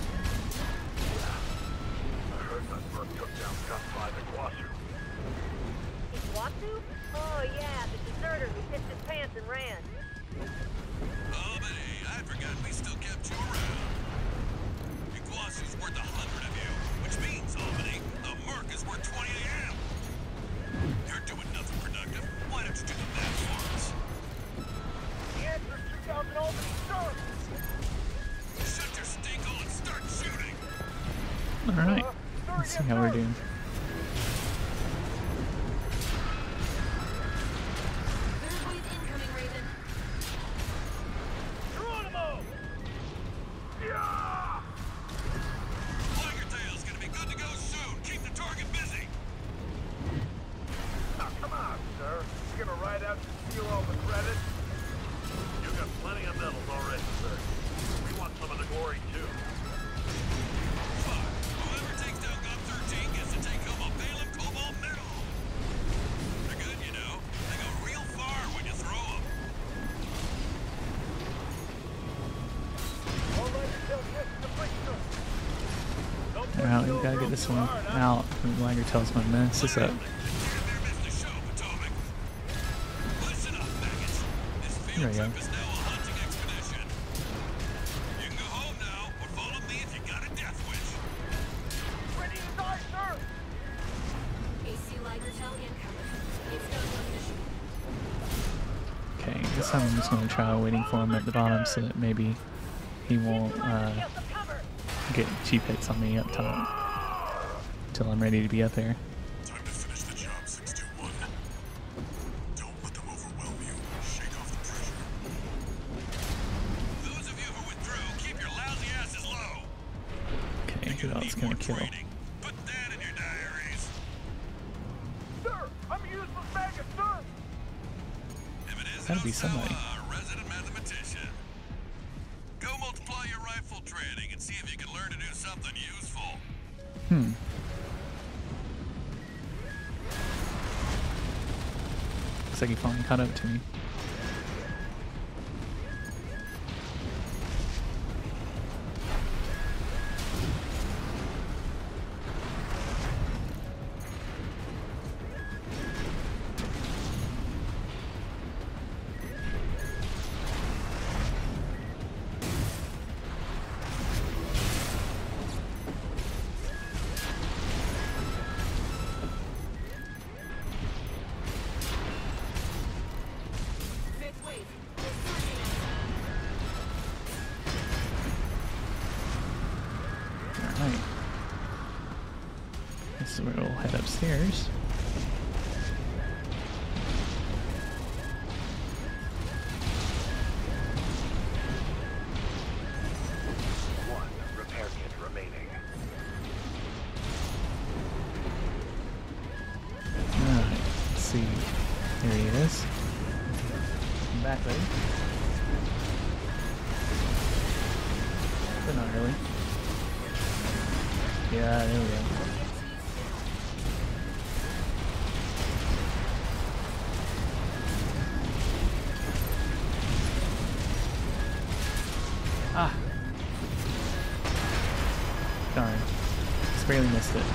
I heard that Merc took down Gun 5 at Guasu. Iguazu? Oh yeah, the deserter who pissed his pants and ran. Oh, but hey, I forgot we still kept you around. Iguazu's worth 100 of you, which means, Albany, the Merc is worth 20 AM. You're doing nothing productive. Why don't you do the math for us? The answer's 2,000 Albany, sir! Shut your stinkhole and start shooting! Alright. Let's see how we're doing. Third wave incoming, Raven. Geronimo! Yeah! Liger Tail's gonna be good to go soon. Keep the target busy. Now, come on, sir. You gonna ride out to steal all the credit? You got plenty of medals already, sir. We want some of the glory, too. Fine. Whoever takes down Gun 13 gets to take home a Balaam Cobalt medal. They're good, you know. They go real far when you throw them. All right, tell yes to the break, sir. Don't put Alright, we your gotta get this one broken heart out. The Liger Tail's gonna mess this up. Damn near missed the show, Potomac. Listen up, maggots. This There field we go. trip is now a hunting expedition. You can go home now, or follow me if you got a death wish. Ready to die, sir! AC Liger Tail incoming. It's done one mission. time I'm just going to try waiting for him at the bottom so that maybe he won't get cheap hits on me up top until I'm ready to be up there. Time to finish the job, 621. Don't let them overwhelm you. Shake off the pressure. Those of you who withdrew, keep your lousy asses low. Okay, who else gonna kill? Put that in your diaries. Sir, I'm a useless maggot, sir! If it is Gotta be somebody. resident mathematician. Go multiply your rifle training and see if you can learn to do something useful. Looks like he finally caught up to me. Fifth wave. Alright. This is where we'll head upstairs. One repair kit remaining. Alright, let's see. Here he is. Come back, buddy. But not really. Yeah, there we go. Ah! Darn. Just barely missed it.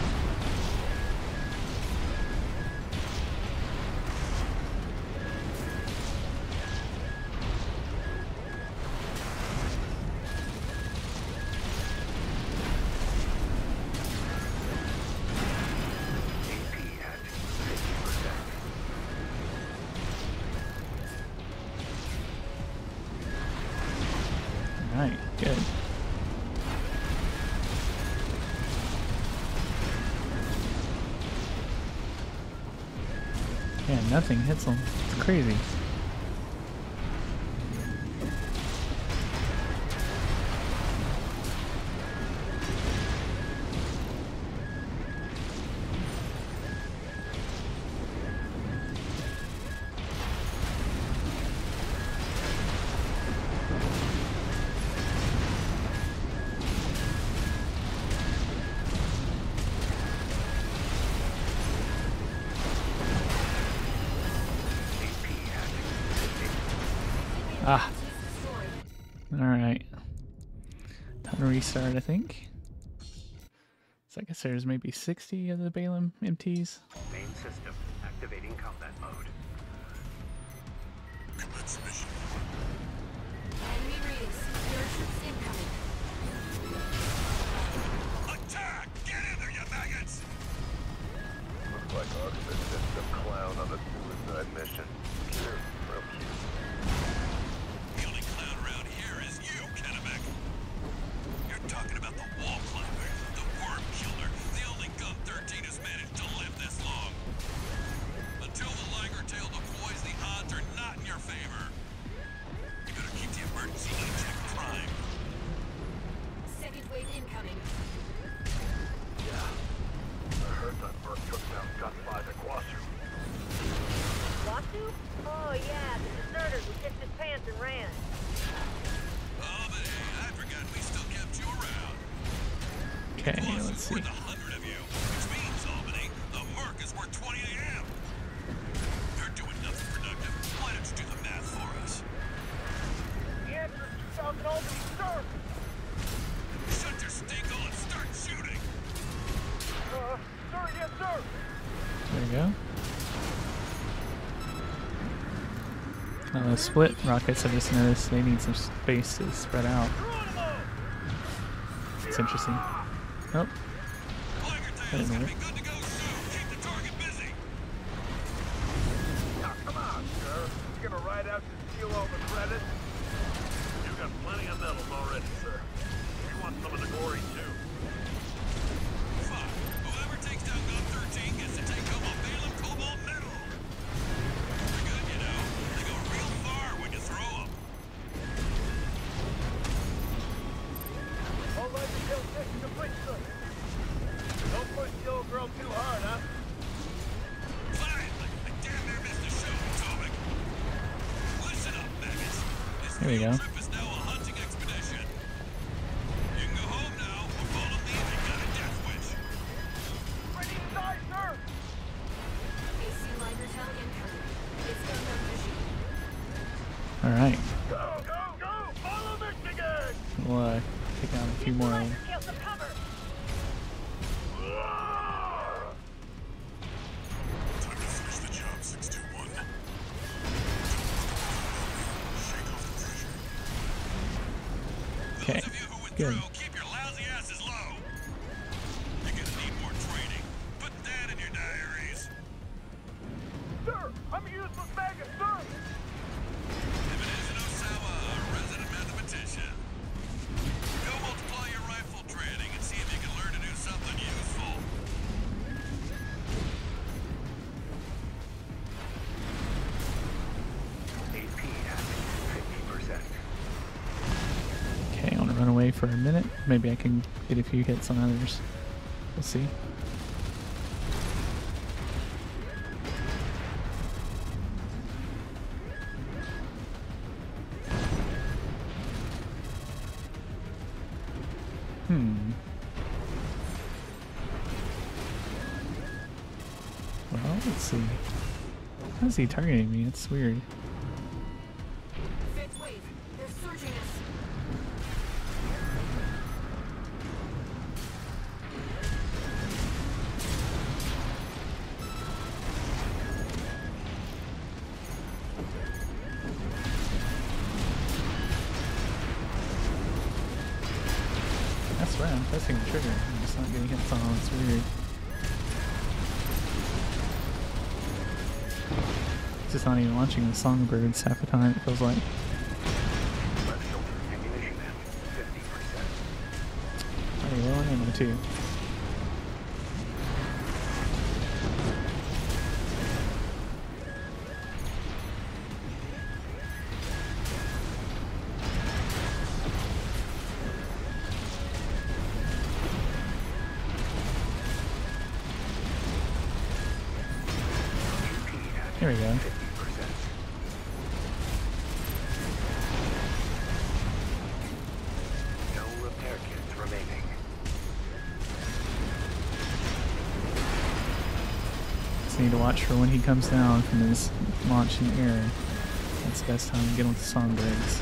AP at 50%. Alright, good. Yeah, nothing hits him. It's crazy. Ah. Alright. Time to restart, I think. So I guess there's maybe 60 of the Balaam MTs. Main system activating combat mode. Commence mission. Enemy readings. Airtroops incoming. Attack! Get in there, you maggots! Looks like Artemis sent some clown on a suicide mission. Cute, real cute. The only clown around here is you, Kennebec. You're talking about the wall climber, the worm killer, the only gun 13 has managed to live this long. Until the Liger-tail deploys, the odds are not in your favor. You better keep the emergency light check primed. Second wave incoming. I heard that Burke took down Gunfly the Quassu. Wasu? Oh yeah, the deserter who pissed his pants and ran. Oh, but hey, I forgot we still kept you around. Okay, Plus, let's we're see. the 100 of you, which means, Albany, the Merc is worth 20 a.m. You're doing nothing productive. Why don't you do the math for us? The answer is 2,000 Albany, sir! Shut your stingle and start shooting! Sir, yes, sir! There we go. Split rockets, I just noticed they need some space to spread out. It's interesting. Oh, Liger-tail's gonna be good to go soon. Keep the target busy. Now, come on, sir. You gonna ride out to steal steal all the credit? You got plenty of medals already, sir. We want some of the glory, too. Fine. Whoever takes down Gun 13 gets to take home a Balaam Cobalt medal. They're good, you know. They go real far when you throw them. All right, the kill station complete, sir. Don't push the old girl too hard, huh? Fine. I damn near missed the show, Potomac. Listen up, maggots. This There we field go. trip is now a hunting expedition. You can go home now, or follow me if you got a death wish. Ready to die, sir! AC Liger Tell incoming. It's gun machine. Alright, Go, go, go! Follow Michigan! we'll take out a few more of them. Kill some cover. Time to finish the job, 621. Shake off the pressure. Okay, Those of you who went good. through, keep your lousy asses low. You're gonna need more training. Put that in your diaries. Sir, I'm a useless maggot, sir! Ebenezer Osawa, a resident mathematician. Go multiply your rifle training and see if you can learn to do something useful. AP at 50%. Okay, I want to run away for a minute. Maybe I can get a few hits on others. We'll see. Well, let's see. How's he targeting me? It's weird. Fifth wave. They're surging us. That's right, I'm pressing the trigger. I'm just not getting hits on. It's weird. It's just not even launching the songbirds half the time, it feels like. Left shoulder ammunition at 50%. Pretty low on ammo too. There we go. 50%. No repair kits remaining. Just need to watch for when he comes down from his launch in the air. That's the best time to get him with the songbirds.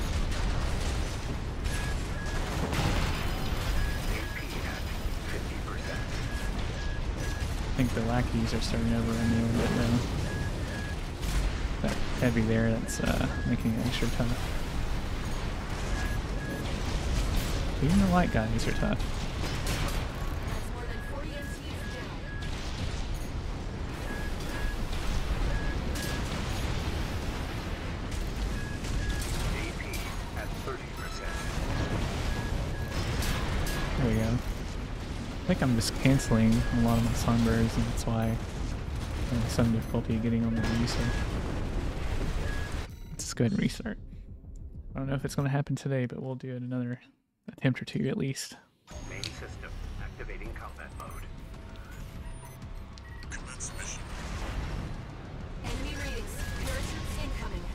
AP at 50%. I think the lackeys are starting over on me a little bit now. That heavy there, that's making it extra tough. Even the light guys are tough. That's more than 40 MTs down. AP at 30%. There we go. I think I'm just canceling a lot of my songbirds, and that's why I'm having some difficulty getting on the restart. Let's just go ahead and restart. I don't know if it's going to happen today, but we'll do it another attempt or two at least. Main system activating combat mode. Commence mission. Enemy ratings. Parachutes incoming.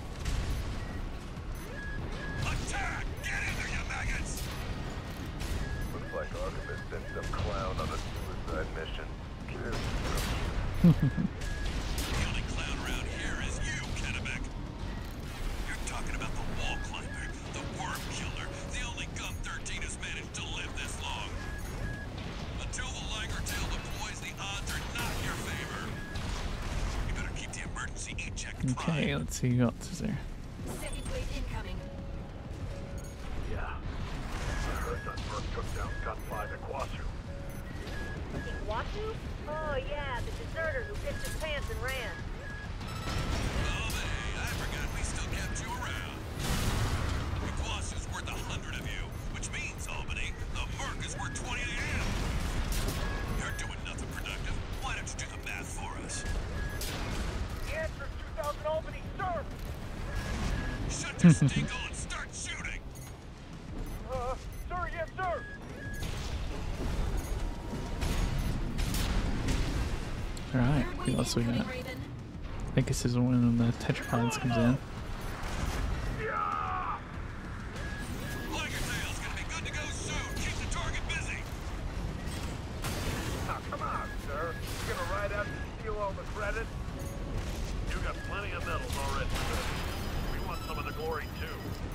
Attack! Get in there, you maggots! Looks like Archibald sent some clown on a suicide mission. The only clown around here is you, Kennebec. You're talking about the wall climber, the worm killer, the only Gun 13 who's managed to live this long. Until the Liger Tail deploys, the odds are not in your favor. You better keep the emergency eject Okay, primed. let's see who else is there. Second wave incoming. Yeah. I heard that Merc took down Gunfly the Quasu. Iguazu? Oh yeah, the deserter who pissed his pants and ran. Oh, hey, I forgot we still kept you around. Shut your stink and start shooting. Sir, yes, sir. Alright, what else we got? Raven. I think this is when the Tetrapods comes in. Liger Tail's gonna be good to go soon. Keep the target busy. Now, come on, sir. You gonna ride out and steal all the credit? You got plenty of medals already, sir. We want some of the glory, too.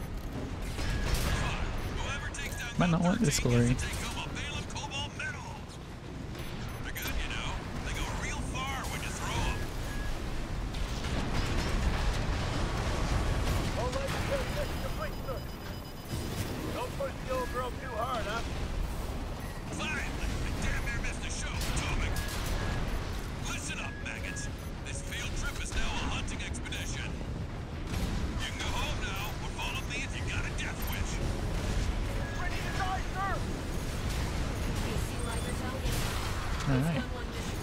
Fine. Whoever takes down Might not want this glory. gets to take home a Balaam Cobalt medal. They're good, you know. They go real far when you throw them. All right, check complete, sir. Don't push the old girl too hard, huh? Finally! I damn near missed the show, Potomac. Listen up, maggots. This field trip is now a hunting expedition. You can go home now, or follow me if you got a death wish. Ready to die, sir! AC Liger Tail incoming. Alright. Done one mission.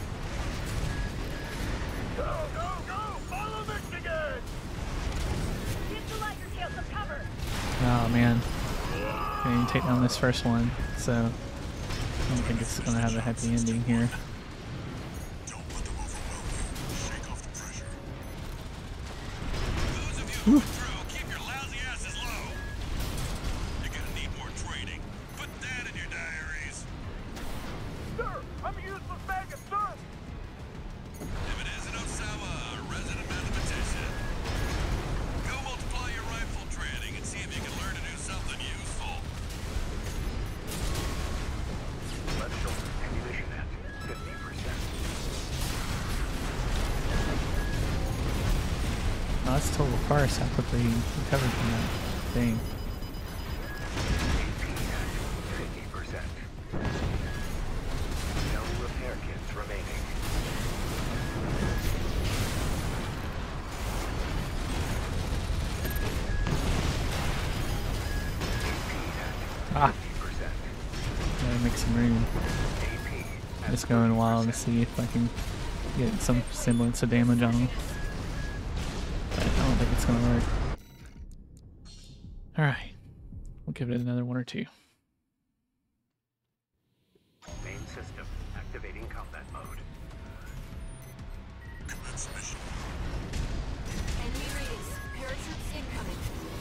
Go, go, go! Follow Michigan! Give the Liger Tail some cover. Oh man. Can't even take down this first one, so I don't think it's gonna have a happy ending here. Don't let them overwhelm you. Shake off the pressure. Those of you who are through, keep your lousy asses low. You're gonna need more training. Put that in your diaries. Sir, I'm a useless maggot, sir! If it isn't Osawa, a resident mathematician, go multiply your rifle training and see if you can learn to do something useful. Special ammunition at 50%. Oh, that's total farce how quickly he recovered from that thing. AP at 50%. No repair kits remaining. Ah, 50%. gotta make some room. AP at Just going wild to see if I can get some semblance of damage on him. But I don't think it's gonna work. Alright. We'll give it another one or two. main system activating combat mode. Commence mission. Enemy raiders. Parachutes incoming.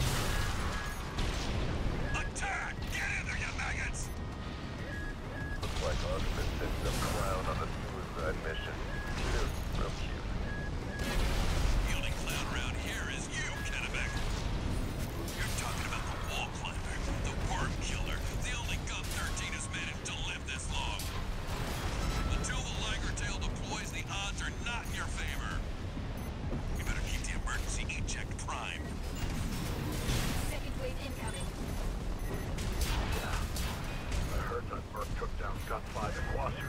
Attack! Get in there, you maggots! Looks like Oscar sent some clown on a suicide mission. Real cute. The only clown around here is you, Kennebec. You're talking about the wall climber, the worm killer, the only GOV-13 who's managed to live this long. Until the Liger Tail deploys, the odds are not in your favor. You better keep the emergency eject primed. Second wave incoming. I heard that Merc took down Gun 5 in Wasu.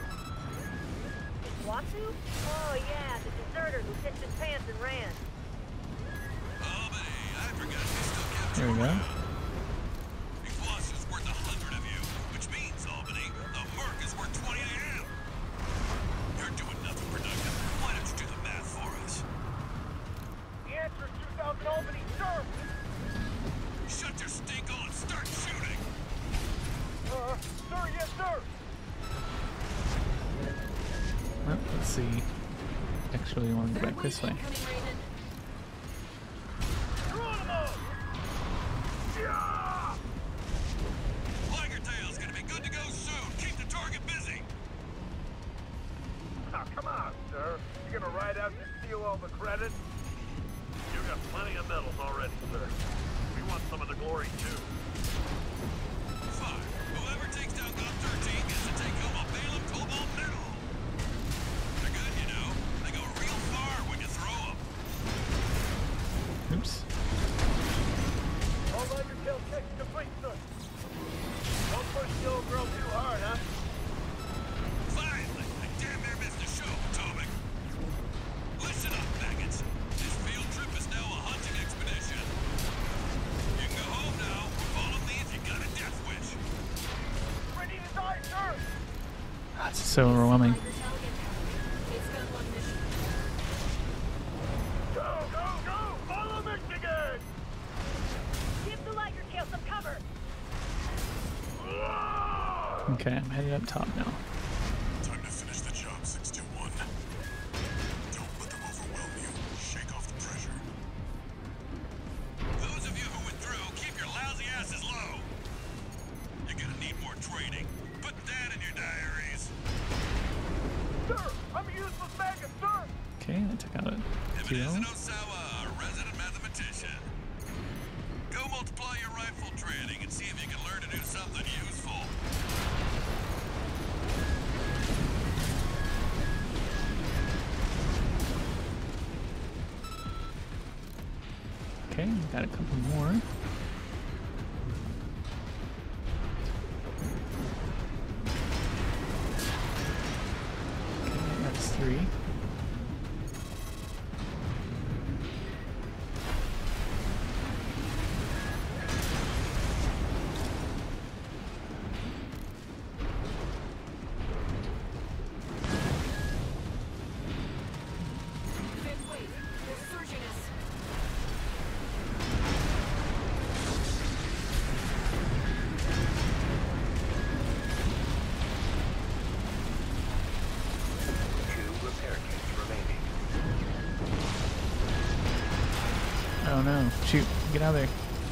Wasu? Oh yeah, the deserter who pissed his pants and ran. Albany, I forgot you still kept There your we go. word. Iguazu's worth 100 of you, which means, Albany, the Merc is worth 20 to him. You're doing nothing productive. Why don't you do the math for us? The answer is 2,000 Albany, sir! Shut your stink hole and start shooting! Sir, yes, sir! Well, let's see. Actually, I want to go back this way. Incoming Raven. Geronimo! Yeah! Liger Tail's gonna be good to go soon. Keep the target busy. Now, come on, sir. You gonna ride out and steal all the credit? You got plenty of medals already, sir. We want some of the glory, too. Fine. Whoever takes down GOV-13 gets to take home a Balaam Cobalt medal. They're good, you know. They go real far when you throw them. Oops. All Liger Tail checks complete, sir. Don't push the old girl too hard, huh? Finally! I damn near missed the show, Potomac. Listen up, maggots. This field trip is now a hunting expedition. You can go home now, or follow me if you got a death wish. Ready to die, sir! That's so overwhelming. Liger Tail incoming. It's done one mission. Go, go, go! Follow Michigan! Okay, I'm headed up top now. Time to finish the job, 621. Don't let them overwhelm you. Shake off the pressure. Those of you who went through, keep your lousy asses low. You're gonna need more training. Put that in your diaries. Sir, I'm a useless maggot, sir! Okay, I took out a Ebenezer 2L. Osawa, a resident mathematician. Go multiply your rifle training and see if you can learn to do something useful. Okay, got a couple more. Okay, that's 3. Fifth wave. They're surging us. Two repair kits remaining. Oh no, shoot, get out of there.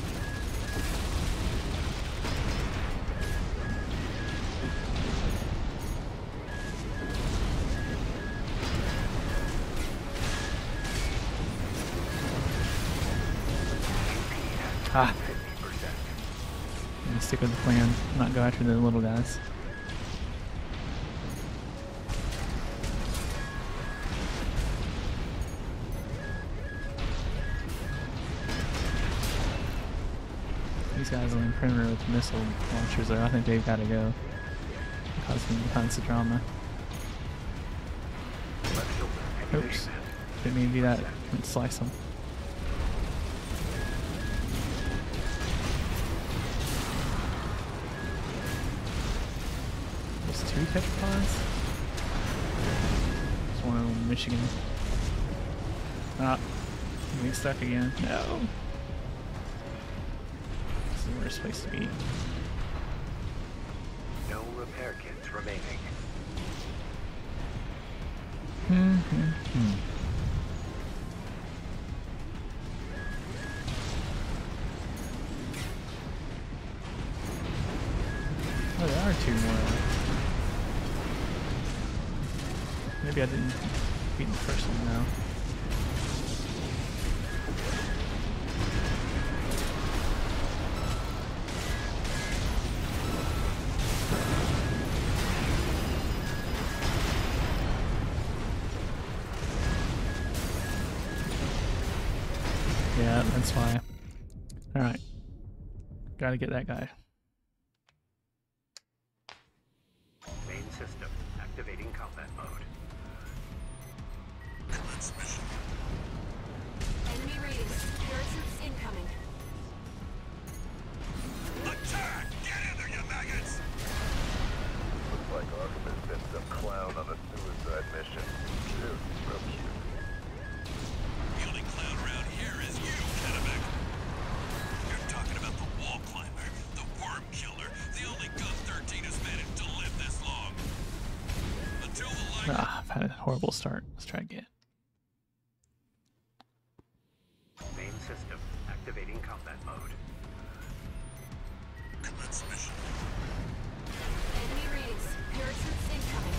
Ah, 50%. I'm gonna stick with the plan, not go after the little guys. These guys on the perimeter with missile launchers there, I think they've got to go. Causing tons of drama. Left shoulder Oops. ammunition. Didn't mean to do that. Let's slice them. There's 2 tetrapods? There's one in Michigan. Ah, I'm getting stuck again. No! This is where we're supposed to be. No repair kits remaining. Oh, there are 2 more. Maybe I didn't beat the first one now. Yeah, that's why. Alright. Gotta get that guy. Main system activating combat mode. Commence mission. Enemy readings. Parachutes incoming. Attack! Get in there, you maggots! Looks like Arkham been some clown on a suicide mission. Cute, real cute. The only clown around here is you, Kennebec. You're talking about the wall climber, the worm killer, the only Gun 13 who's managed to live this long. Until the light... Ah, I've had a horrible start. Let's try again. Main system activating combat mode. Commence mission. Enemy readings. Parachutes incoming.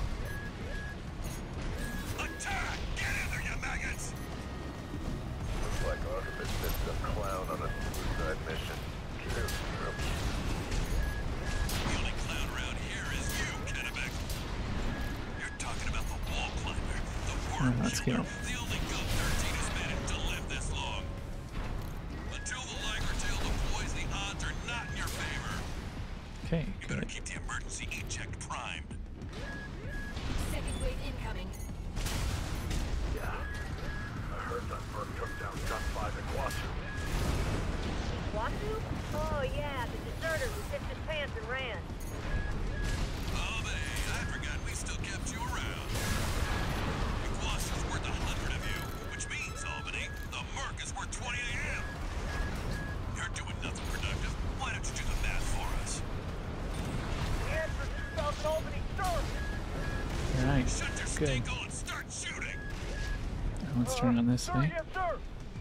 Attack! Get in there, you maggots! Looks like Arkham been some clown on a suicide mission. Cute, real cute. The only clown around here is you, Kennebec. You're talking about the wall climber, the worm Let's killer, go. the only Gun 13 who's managed to live this long. Until the Liger Tail deploys, the odds are not in your favor. Okay, You better good. keep the emergency eject primed. Second wave incoming. Yeah. I heard that Burke took down Gun 5 at Guasu. Wasu? Oh yeah, the deserter who pissed his pants and ran. Oh, but hey, I forgot we still kept you around. Iguasa's worth $100 Albany, sir! Alright, Shut your good. stinkle and start shooting! Now let's turn on this Sir, way. yes, sir!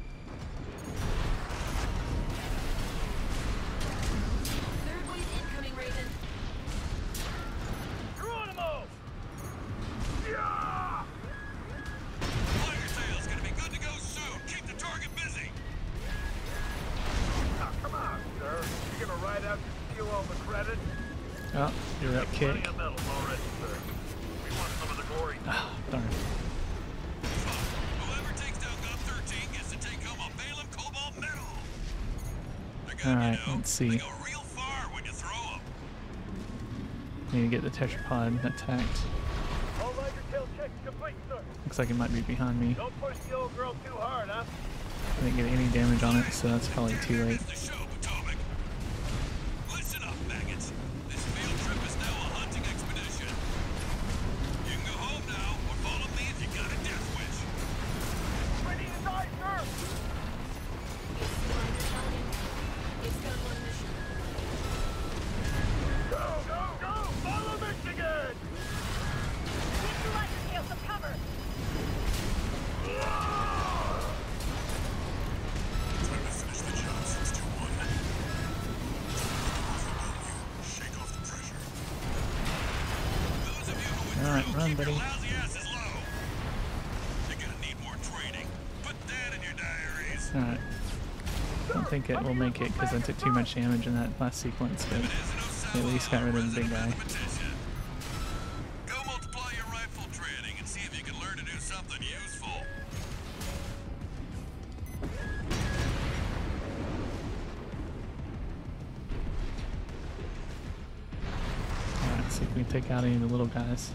Third wave incoming, Raiden. Geronimo! Yeah! Tiger Tail's gonna be good to go soon. Keep the target busy. Now, come on, sir. You gonna ride out to steal all the credit? Oh, you're that Plenty kick. of medals already, sir. We want some of the glory. Ah, darn. Whoever takes down Gun 13 gets to take home a Balaam Cobalt medal. They're good, Alright, you know. let's see. They go real far when you throw them. Need to get the tetrapod attacked. All Liger Tail checks complete, sir. Looks like it might be behind me. Don't push the old girl too hard, huh? I didn't get any damage on it, so that's probably too late. The show, Potomac. Listen up, maggots. This field trip is now a hunting expedition. You can go home now, or follow me if you got a death wish. Ready to die, sir! It's got one mission. Go, go, go! Follow Michigan! Get your Liger Tail some cover! Time to finish the job, 621. Shake off the pressure. Those of you who went Alright, through, run, keep buddy. your lousy asses low. You're gonna need more training. Put that in your diaries. Alright. Don't think it will make it because I took too much damage in that last sequence, but at least got rid of the big guy. Go multiply your rifle training and see if you can learn to do something useful. Alright, see if we can take out any of the little guys.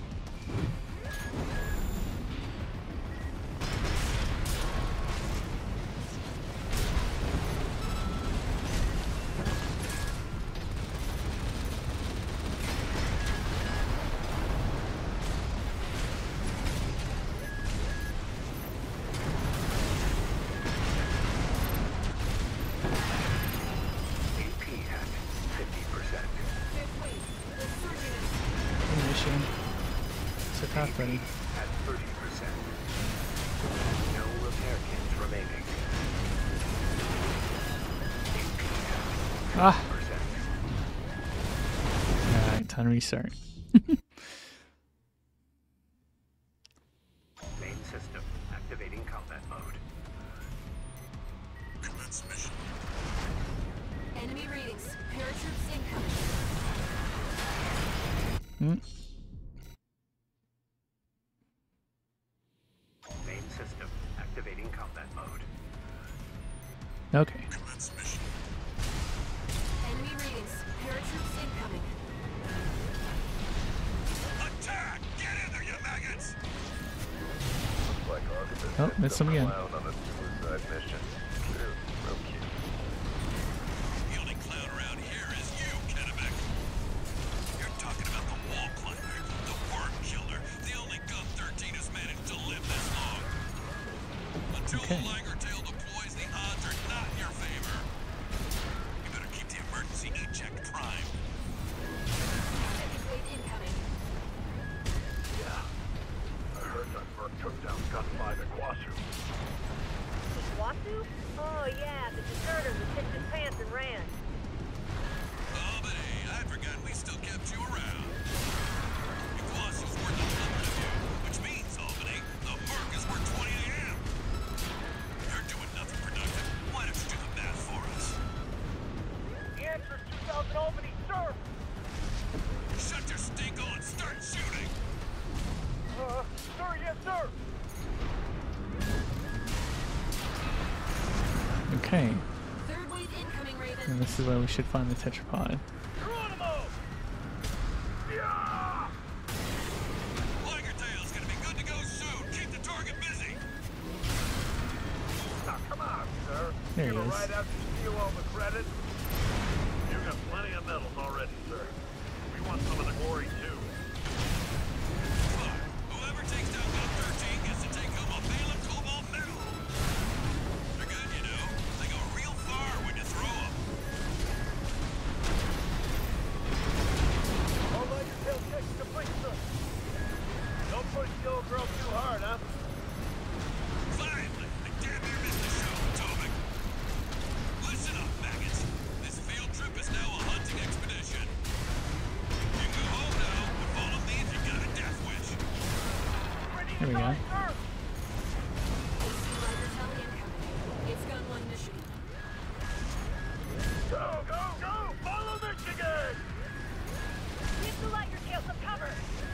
AP at 50%. Fifth wave. The surging us. Hey, Michigan. Sit off, buddy. At 30%. No repair kits remaining. AP at Ah! 50%. Alright, time to restart. Main system activating combat mode. Commence mission. Enemy readings. Paratroops incoming. Hmm? Main system activating combat mode. Okay. Commence mission. Enemy readings. Paratroops incoming. Attack! Get in there, you maggots! Like Artemis Oh, missed him again. clown on a suicide mission. Clear, real cute. The only clown around here is you, Kennebec. You're talking about the wall climber, the worm killer, the only Gun 13 who's managed to live this long. Until Okay. the Liger Tail deploys, the odds are not in your favor. You better keep the emergency eject primed. Second wave incoming. Yeah. I heard that Merc took down Gun 5 at Quasu. Wasu? Oh yeah, the deserter who pissed his pants and ran. Oh, but hey, I'd forgotten we still kept you around. Iguazu's worth 100 of you, which means, Albany, the Merc is worth 20 AM. You're doing nothing productive. Why don't you do the math for us? The answer is 2000 Albany, sir! Shut your stinkle and start shooting! Sir, yes, sir! Okay. Third wave incoming, Raven. And this is where we should find the tetrapod. Geronimo! Yeah! Liger Tail's gonna be good to go soon. Keep the target busy. Now, come on, sir. There you he gonna is. ride out to steal all the credit? You got plenty of medals already, sir. We want some of the glory, too. Fine. Whoever takes down Gun 13 gets to take home a Balaam Cobalt medal. They're good, you know. They go real far when you throw them. All Liger Tail checks Here we go. It's gun one mission. Go, go, go! Follow Michigan! Give the Liger Tail some cover!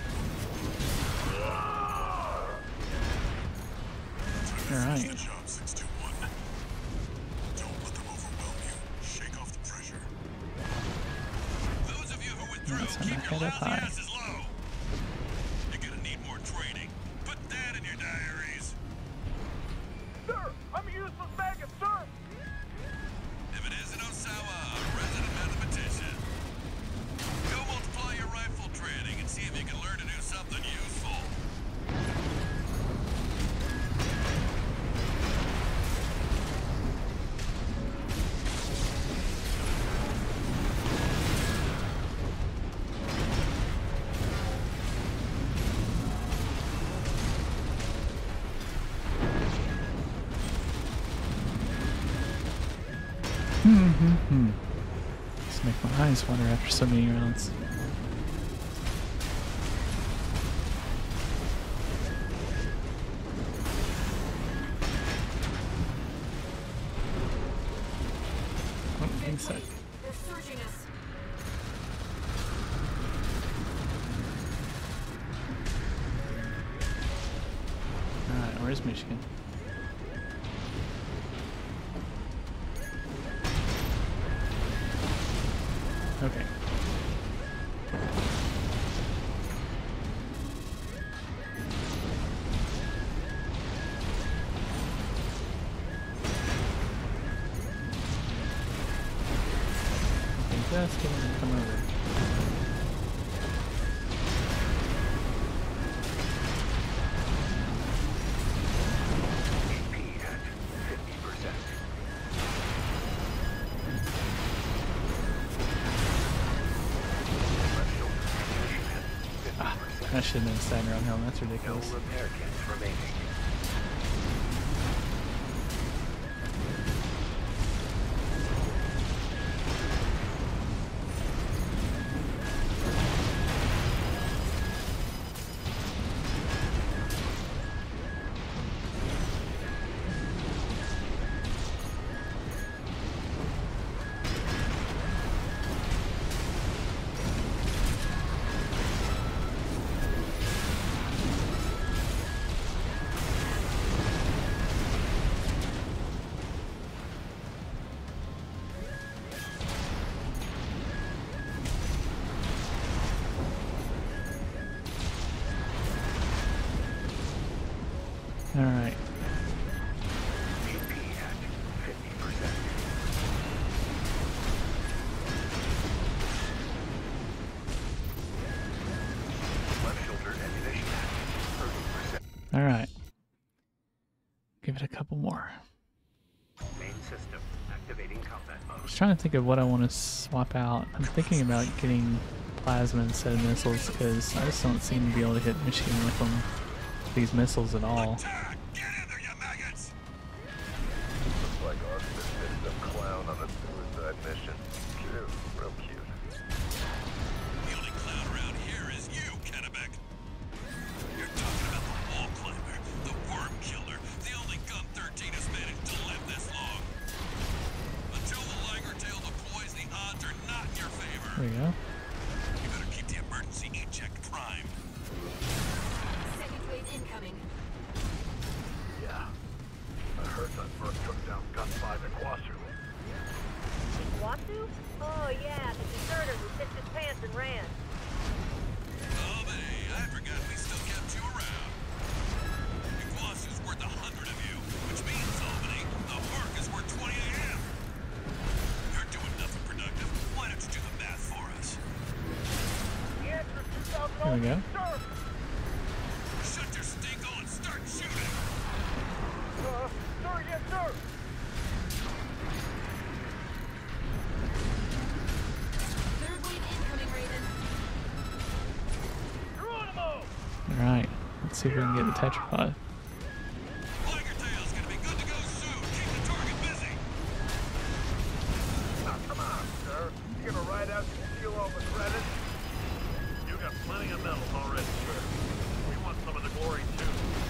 Alright. Good job, 621. Don't let them overwhelm you. Shake off the pressure. Those of you who withdrew, Let's keep your head up lousy high. asses low. You're gonna need more training. Put that in your diaries. Sir, I'm a useless maggot, sir! If it isn't Osawa, a resident mathematician. Go multiply your rifle training and see if you can learn to do something useful. Just make my eyes water after so many rounds. Oh, give me a sec. They're searching us. Alright, where's Michigan? Okay. Just get him to come over. HP at 50%. I should have been standing around home. That's No ridiculous. repair kits remaining. Alright. HP at 50%. Left shoulder ammunition at 30%. Alright. Give it a couple more. Main system activating combat I mode. was trying to think of what I want to swap out. I'm thinking about getting plasma instead of missiles because I just don't seem to be able to hit Michigan with them. These missiles at all. Attack! Get in there, you maggots! Looks like Austin did some clown on a suicide mission. Cute, real cute. The only clown around here is you, Kennebec. You're talking about the wall climber, the worm killer, the only gun 13 has managed to live this long. Until the Liger Tail deploys, the odds are not in your favor. There we go. You better keep the emergency eject primed. Second wave incoming. Yeah. I heard that first took down Gun 5 at Kwasu. Iguazu? Oh yeah, the deserter who pissed his pants and ran. Oh, hey, I forgot we still kept you around. Iguazu's worth 100 of you, which means, Albany, the work is worth 20 of him. You're doing nothing productive. Why don't you do the math for us? The answer is 2,000 There we go. sir! Shut your stinkhole and start shooting! Sir, yes, sir! Third wave incoming, Raven. Geronimo! Alright. Let's see if we can get the tetrapod. Liger Tail's gonna be good to go soon. Keep the target busy. Now, come on, sir. You gonna ride out and steal all the credit? You got plenty of medals already, sir. We want some of the glory, too.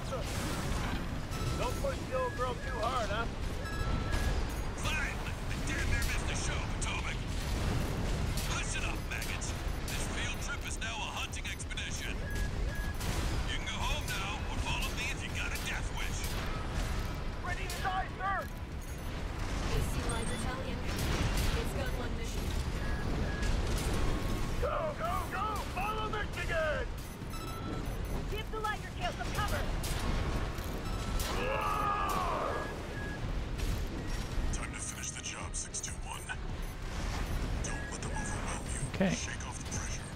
Delta! Don't push the old girl too hard, huh? Fine! I damn near missed the show, Potomac! Listen up, maggots! This field trip is now a hunting expedition. You can go home now, or follow me if you got a death wish. Ready to die, sir! AC Line Battalion. It's got one mission. Go, go, go! Follow Michigan! Give the lighter tail some cover! Time to finish the job, 621. Don't let them overwhelm you. Okay. Shake off the pressure.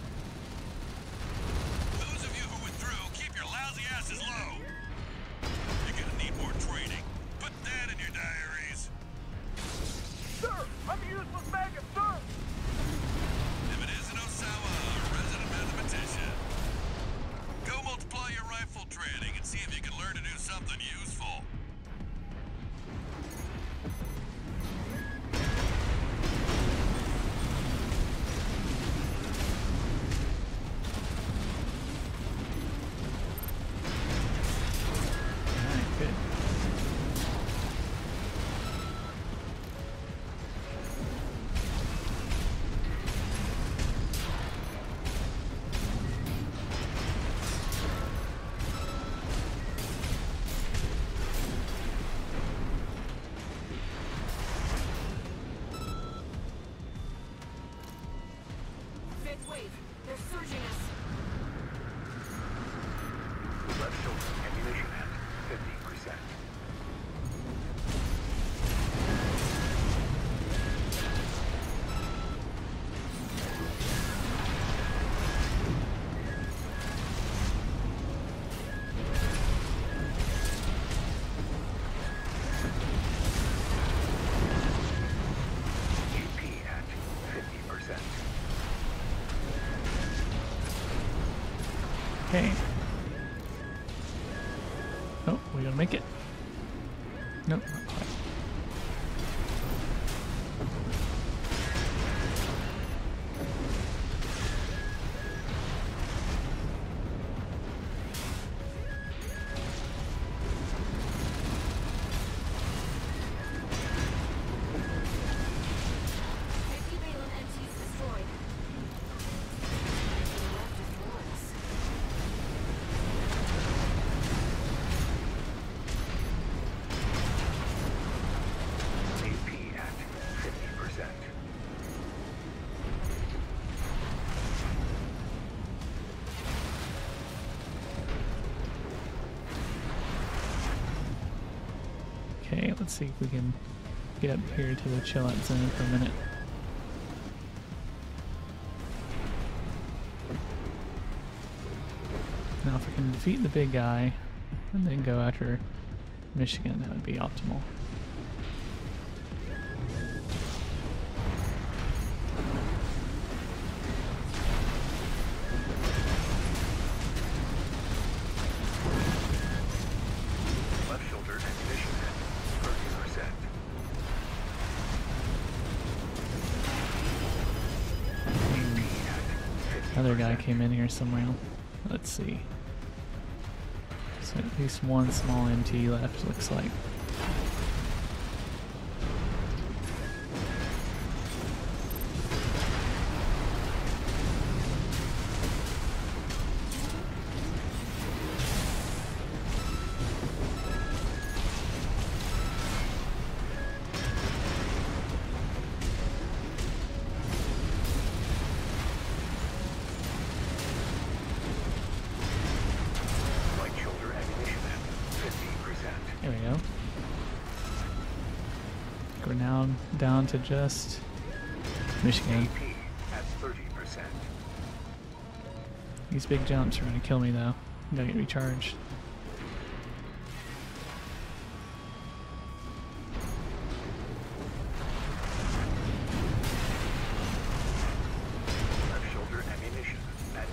Those of you who went through, keep your lousy asses low. You're gonna need more training. Put that in your diaries. Sir! I'm a useless maggot, sir! If it isn't Osawa, a resident mathematician. Go multiply your rifle training and see if you can learn to do something useful. Alright, good. Fifth wave. They're surging us. Left shoulder ammunition at 50%. AP at 50%. Okay. Oh, we gonna make it. Nope, not quite. Valent MTs destroyed. Left is Lawrence. AP at 50%. Okay, let's see if we can get up here to the chill out zone for a minute. Now if we can defeat the big guy and then go after Michigan, that would be optimal. Left shoulder ammunition at 30%. Another guy came in here somewhere. Let's see. So at least one small MT left, looks like. Right shoulder ammunition at 50%. There we go. We're now down to just Michigan. AP at 30%. These big jumps are gonna kill me though. I'm gonna get recharged. Left shoulder ammunition at 10%.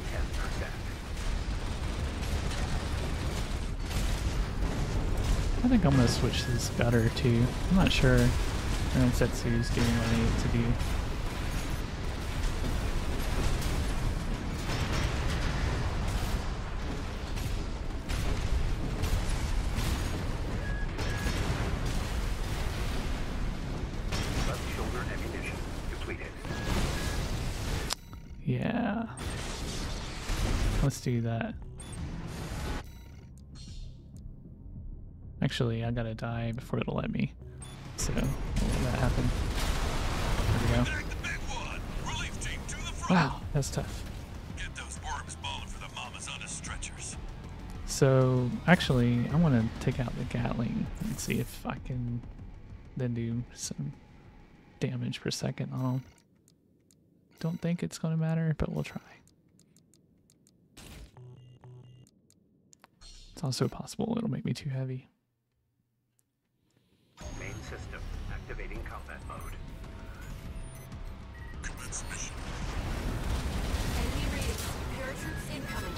I think I'm gonna switch to this gutter too. I'm not sure Rensetsu is doing what I need to do. Let's do that. Actually, I gotta die before it'll let me. So, we'll let that happen. There we go. Back the big one. Relief team to the front. Wow, that's tough. Get those worms balling for the mamas on the stretchers. So, actually, I want to take out the Gatling and see if I can then do some damage per second on them. Don't think it's going to matter, but we'll try. It's also possible it'll make me too heavy. Main system activating combat mode. Commence mission. Enemy readings. Parachutes incoming.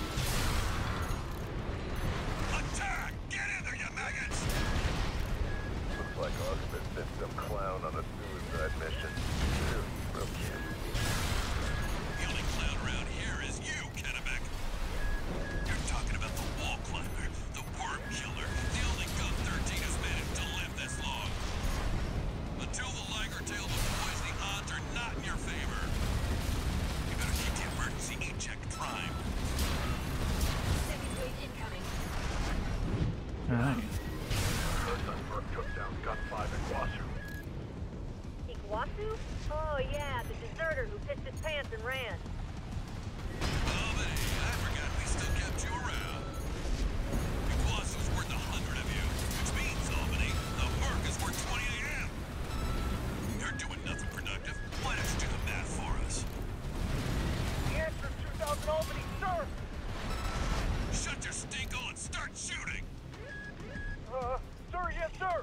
Attack! Get in there, you maggots! Looks like Oscar sent some clown on a suicide mission. Real kid. The only clown around here is you, Kennebec. You're talking about the wall climber, the worm killer, the only gun 13 has managed to live this long. Until the Liger tail deploys, the odds are not in your favor. You better keep the emergency E-check primed. Second wave incoming. Alright. Sunbrook took down Gun 5 at Guasu. Iguazu? Oh yeah, the deserter who pissed his pants and ran. Albany, I forgot we still kept you around. Iguazu's worth 100 of you, which means, Albany, the Merc is worth 20 AM. You're doing nothing productive. Why don't you do the math for us? The answer is 2,000 Albany, sir! Shut your stinko and start shooting! Sir, yes, sir!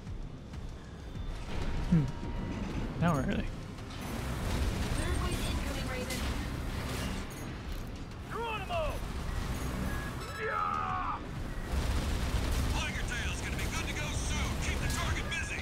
Now we're ready. Third wave incoming, Raven. Geronimo! Yeah! Liger tail's gonna be good to go soon. Keep the target busy.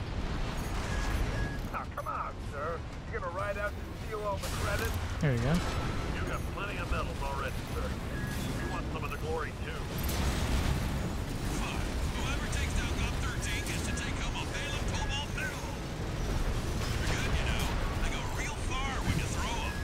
Now, come on, sir. You gonna ride out and steal all the credit? There we go. You got plenty of medals already, sir. We want some of the glory, too. Fine. Whoever takes down Gun 13 gets to take home a Bala Cobalt medal. You're good, you know. They go real far when you throw them.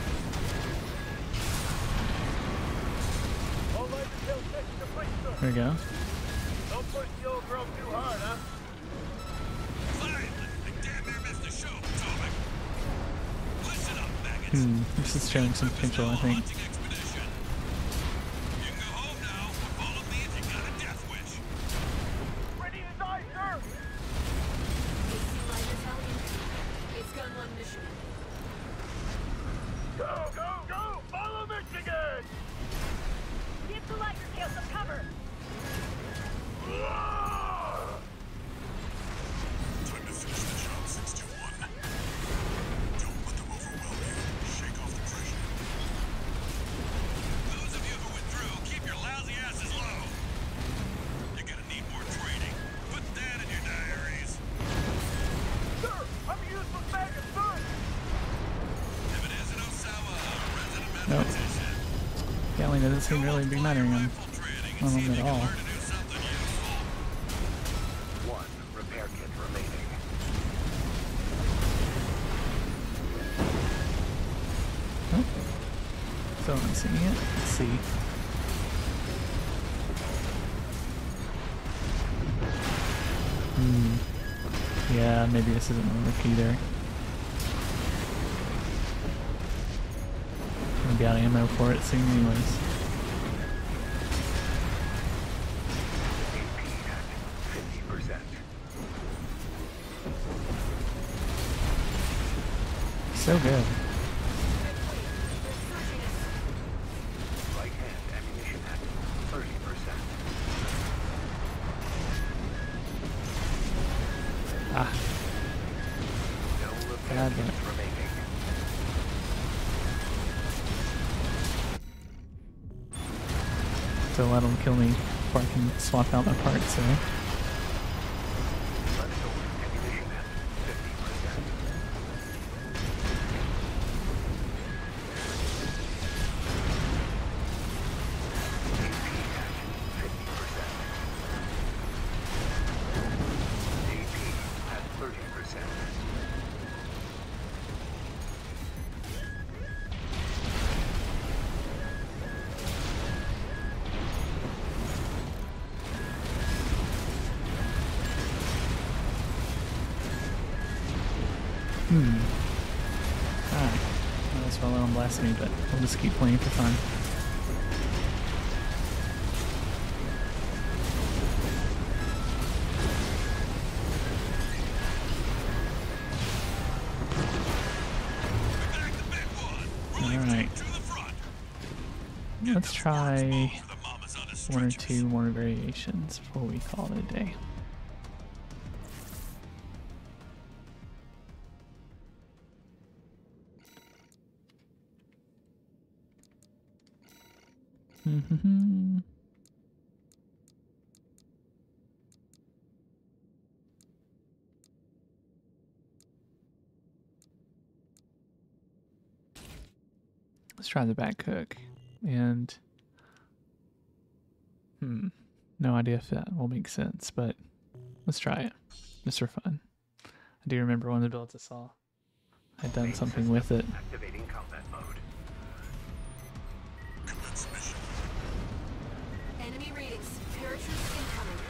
All Liger tail section complete, sir. There we go. Don't push the old girl too hard, huh? Fine. I damn near missed the show, Potomac. Listen up, maggots. This is showing some potential, I think. Hunting expedition. You can go home now, or follow me if you got a death wish. Ready to die, sir! AC Liger tail incoming. It's gun 1 mission. Go, go, go! Follow Michigan! Give the Liger tail some cover. Time to finish the job, 621. Don't let them overwhelm you. Shake off the pressure. Those of you who withdrew, keep your lousy asses low. You're gonna need more training. Put that in your diaries. Sir, I'm a useless maggot, sir! If it isn't Osawa, a resident Nope. mathematician. Gatling doesn't seem really be mattering on Rifle training on and see them if at you can all. learn to do something useful. 1 repair kit remaining. Oh. So I'm seeing it. Let's see. Yeah, maybe this isn't gonna work either. I'm gonna be out of ammo for it soon anyways. AP at 50%. So good. Right hand ammunition at 30%. Ah, No repair God, kits yeah. remaining. so let them kill me before I can swap out my parts, so. Leftover ammunition at 50%. AP at 30%. Alright. Might as well let him blast me, but we'll just keep playing for fun. Alright. Let's try one or two more variations before we call it a day. Let's try the back hook, and no idea if that will make sense, but let's try it just for fun. I do remember one of the builds I saw. I'd done something with it. Activating combat mode. Commence mission. Enemy readings. Paratroops incoming.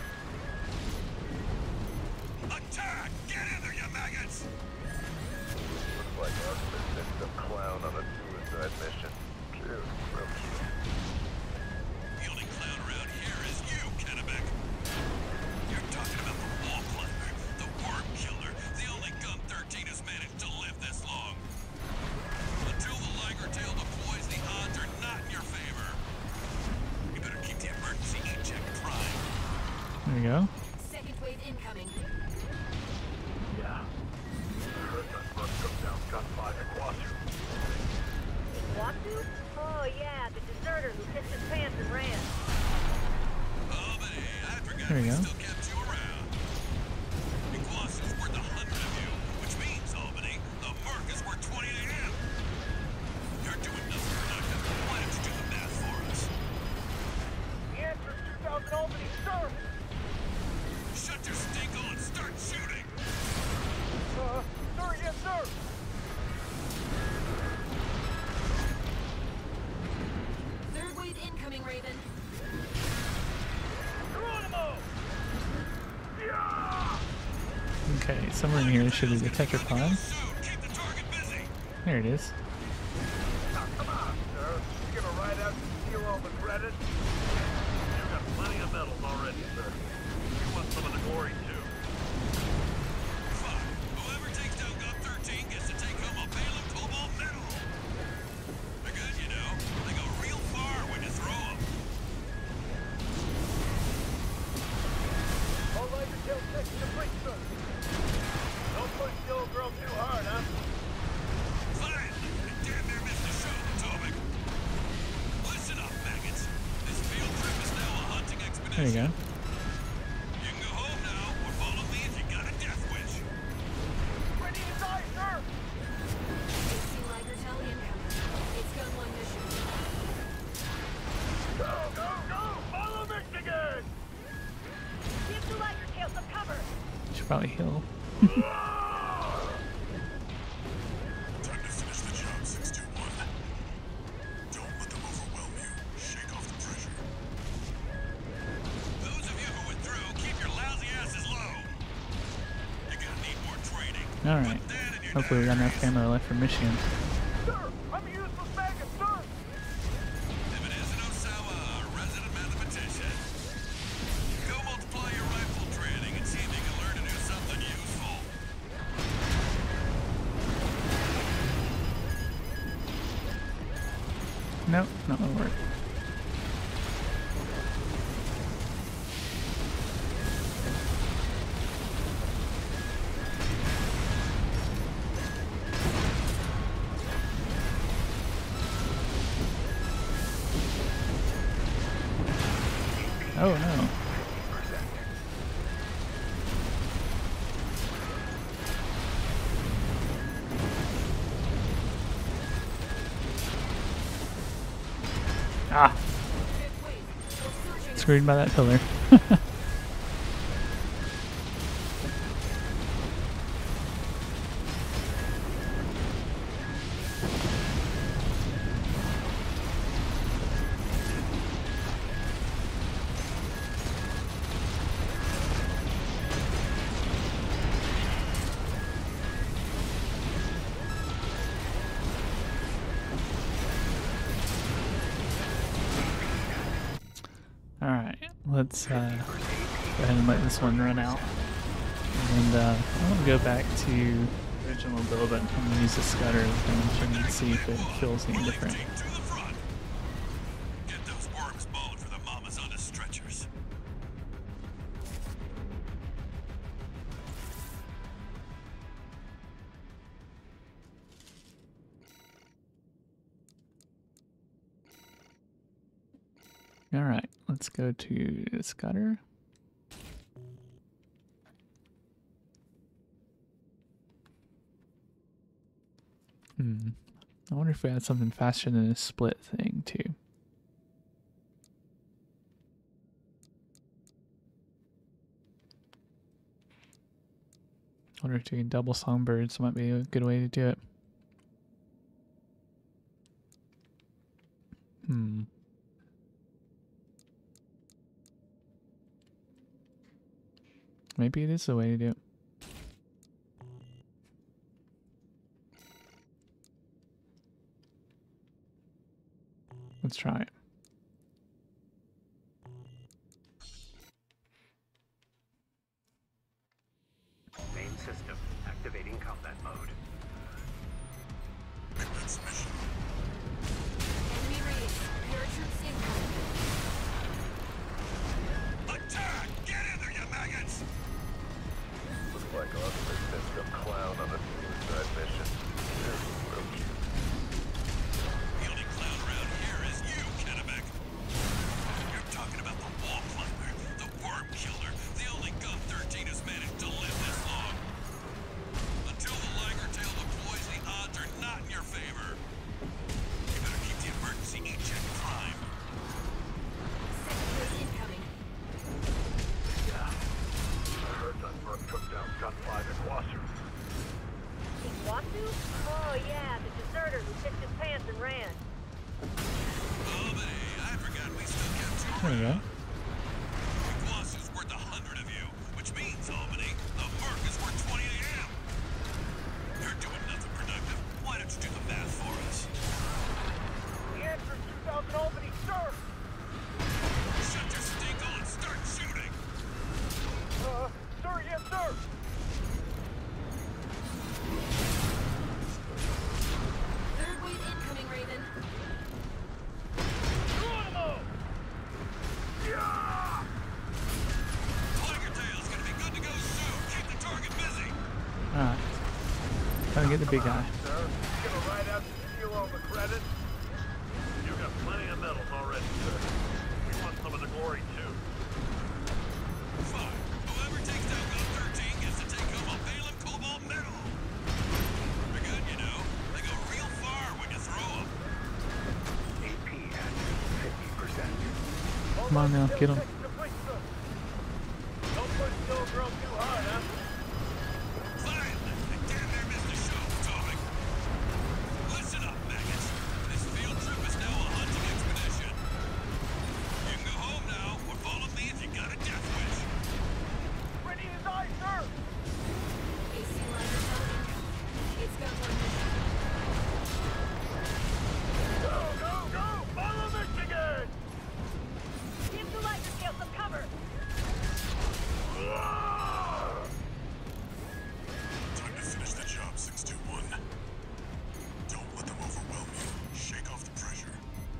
Attack! Get in there, you maggots! Looks like Artemis sent some clown on a suicide mission. Cute, real cute. The only clown around here is you, Kennebec. You're talking about the wall climber, the worm killer, the only Gun 13 has managed to live this long. Until the Liger Tail deploys, the odds are not in your favor. You better keep the emergency eject prime. There you go. Second wave incoming. Yeah. Heard that must come down gunfire at Quasu. Watu? Oh yeah, the deserter who pissed his pants and ran. Oh, but hey, I forgot There you we go. still kept you around. Iguazu's worth 100 of you, which means, Albany, the Merc is worth 20 to him. You're doing nothing productive. Why don't you do the math for us? The answer is 2,000 Albany, sir! Shut your stinkle and start shooting! Sir, yes, sir! Third wave incoming, Raven. Geronimo! Yeah! Okay, somewhere in here should be the tetrapod. Soon, keep the target busy! There it is. Now, come on, sir. You gonna ride out and steal all the credit? You've got plenty of medals already, sir. We want some of the glory, too. Fine. Whoever takes down Gun 13 gets to take home a Balaam Cobalt medal. They're good, you know. They go real far when you throw them. All Liger Tail checks the break, sir. Don't push the old girl too hard, huh? Fine. You damn near missed the show, Potomac. Listen up, maggots. This field trip is now a hunting expedition. There you go. You can go home now, or follow me if you got a death wish. Ready to die, sir! AC Liger Tail incoming. It's gun one mission. Go, go, go! Follow Michigan! Give the Liger Tail some cover. Should probably heal. Time to finish the job, 621. Don't let them overwhelm you. Shake off the pressure. Those of you who withdrew, keep your lousy asses low. You're gonna need more training. Alright. Put that in your Hopefully we got enough ammo left for Michigan. Sir, I'm a useless maggot, sir! If it isn't Osawa, a resident mathematician. Go multiply your rifle training and see if you can learn to do something useful. Nope, not gonna work. Oh no. Ah, Fifth wave. We're surging. screwed by that pillar. let's go ahead and let this one run out. And I'm going to go back to original build. I'm going to use the Scudder as I mentioned and see if it feels any different. Team to the front. Get those worms mauled for the mamas on the stretchers. All right, let's go to the Scudder. I wonder if we had something faster than a split thing too. I wonder if doing double songbirds might be a good way to do it. Maybe it is the way to do it. Let's try it. Main system activating combat mode. Commence mission. Enemy raiding. Paratroops incoming. Attack! Get in there, you maggots! Looks like Officer System clown on a suicide mission. Real cute. The only clown around here is you, Kennebec. You're talking about the wall climber, the worm killer, the only Gun-13 who's managed to live this long. Until the Liger Tail deploys, the odds are not in your favor. You better keep the emergency eject primed. Second phase incoming. Yeah. I heard Dunburg took down Gun 5 in Wasser. Iguazu? Oh yeah, the deserter who pissed his pants and ran. Oh, but hey, I forgot we still kept you There we go. around. Iguazu's worth 100 of you, which means, Albany, the Merc is worth 20 of you. You're doing nothing productive. Why don't you do the math for us? The answer is 2,000 Albany, sir! Shut your stinkle and start shooting! Sir, yes, sir! Third wave incoming, Raven. Geronimo! Yeah! Tiger Tail's gonna be good to go soon. Keep the target busy. Alright. Trying to get the big guy. Sir, you gonna ride out to steal all the credit? You got plenty of medals already, sir. We want some of the glory, too. Fine. Whoever takes down Gun-13 gets to take home a Balaam Cobalt medal. They're good, you know. They go real far when you throw them. AP at 50%. Come on now, get him. Don't push Still Girl too hard, huh? Fine. I damn near missed the show, Potomac. Listen up, maggots. This field trip is now a hunting expedition. You can go home now, or follow me if you got a death wish. Ready to die, sir! AC Liger Tail incoming. It's got 1 minute. Go, go, go! Follow Michigan! Give the Liger Tail some cover! Time to finish the job, 621. Don't let them overwhelm you. Shake off the pressure.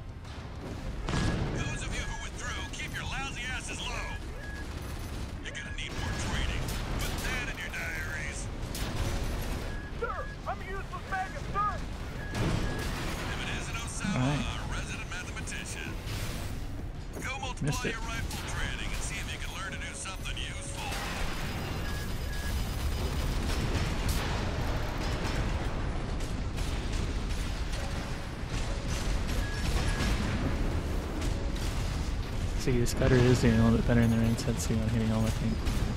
Those of you who withdrew, keep your lousy asses low. You're gonna need more training. Put that in your diaries. Sir, I'm a useless maggot, sir! If it isn't Osama, Alright. a resident mathematician. Go Missed multiply it. your rifle training and see if you can learn to do something useful. See, the Scudder is doing a little bit better in their insets on hitting all, I think.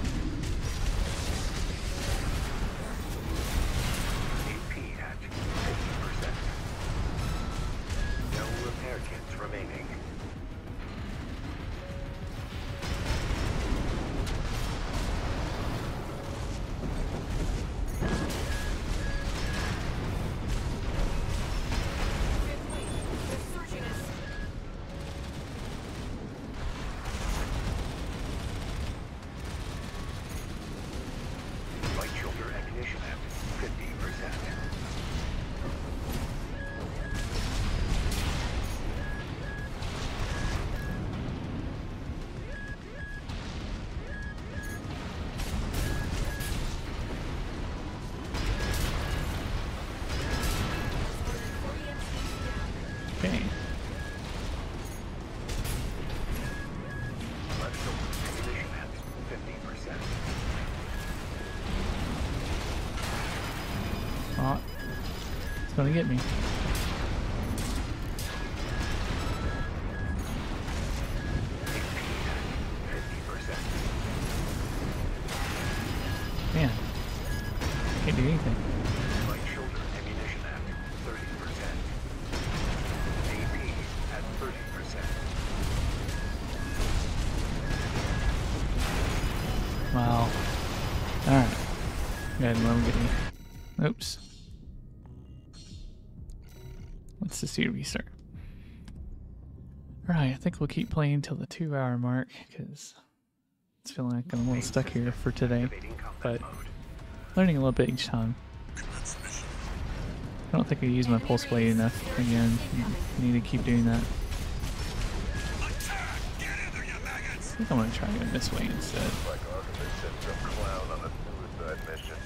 AP at 50%. No repair kits remaining. Fifth wave. They're surging us. trying to get me. Man, can't do anything. Light shoulder ammunition at 30%. AP at 30%. Wow. Alright. Go ahead and let him get me. Oops. Let's just do a restart. Alright, I think we'll keep playing till the 2-hour mark because it's feeling like I'm a little stuck here for today. But learning a little bit each time. I don't think I use my pulse blade enough. Again, need to keep doing that. I think I'm gonna try going this way instead. Like Arthur sent some clown on a suicide mission.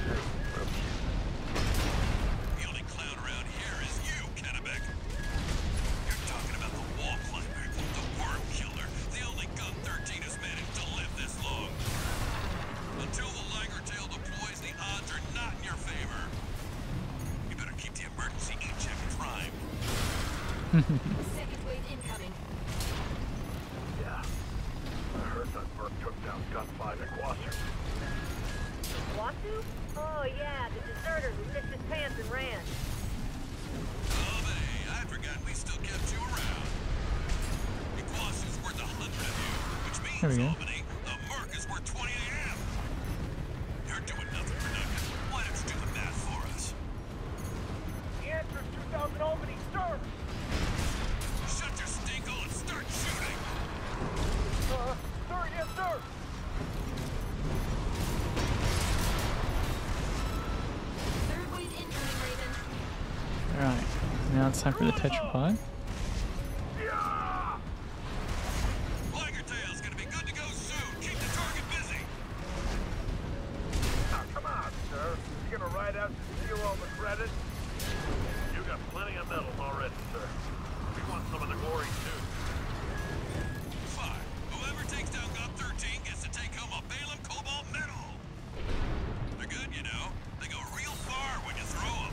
The only clown around here is you, Kennebec. You're talking about the wall climber, the worm killer, the only gun 13 has managed to live this long. Until the Liger Tail deploys, the odds are not in your favor. You better keep the emergency E-check primed. Second wave incoming. Yeah. I heard that Merc took down Gunfight at Quasser. Wasu? Oh yeah, the deserter who pissed his pants and ran. Oh, hey, I'd forgotten we still kept you around. Iguasu's worth 100 of you, which means, There we go. Albany, the Merc is worth 20 a.m. You're doing nothing for nothing. Why don't you do the math for us? The answer is 2,000 Albany, sir! Shut your stinkhole and start shooting! Sir, yes, sir! Third wave incoming, Raven. Alright, now it's time for the tetrapod. Liger Tail's gonna be good to go soon. Keep the target busy. Now, come on, sir. You gonna ride out to steal all the credit? You got plenty of medals already, sir. We want some of the glory, too. Fine. Whoever takes down GOP 13 gets to take home a Balaam Cobalt medal. They're good, you know. They go real far when you throw them.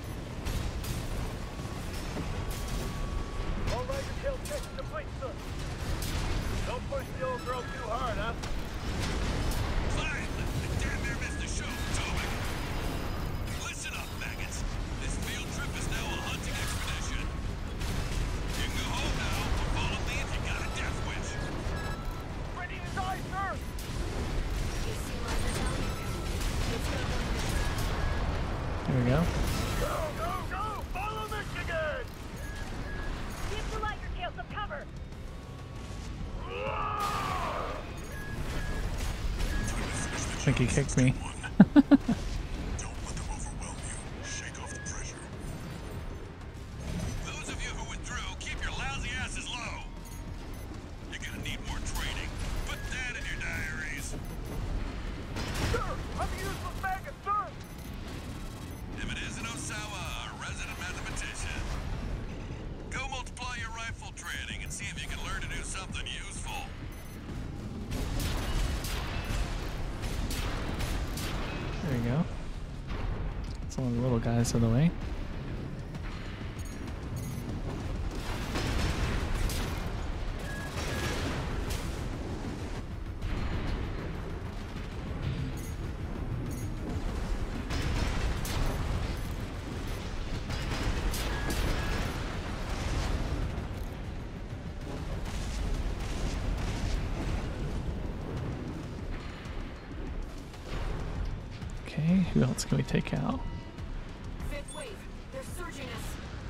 All right, your tail checks complete, sir. Don't push the old girl too hard, huh? Fine. I damn near missed the show, Tomek. Listen up, maggots. This field trip is now a hunting expedition. You can go home now or follow me if you got a death wish. Ready to die, sir! AC Liger's out. Let's go. There we go. Go, go, go! Follow Michigan! Give the Liger Tail some cover! I think he kicked me. Don't let them overwhelm you. Shake off the pressure. Those of you who withdrew, keep your lousy asses low. You're gonna need more training. Put that in your diaries. Sir, I'm a useless maggot, sir! Imaniz Osawa, a resident mathematician. Go multiply your rifle training and see if you can learn to do something useful. There we go. It's all the little guys out of the way. Okay, who else can we take out? Fifth wave. They're surging us.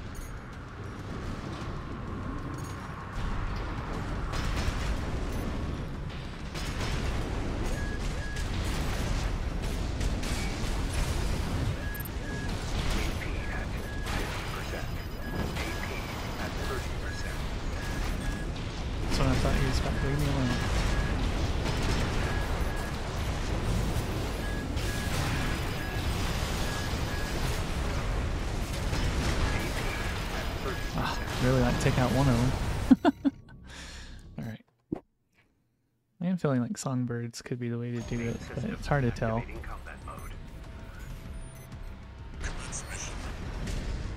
AP at 50%. AP at 30%. That's what I thought he was about to leave me alone. Ah, really like to take out one of them. Alright. I am feeling like songbirds could be the way to do it, but it's hard to tell. Activating combat mode. Commence mission.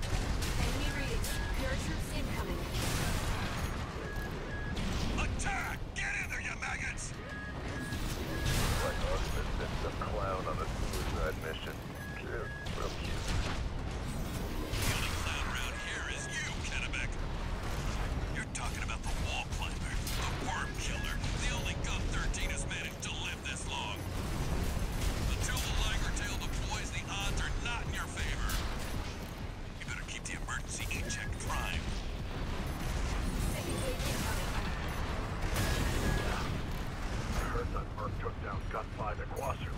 neutralize a Quasar.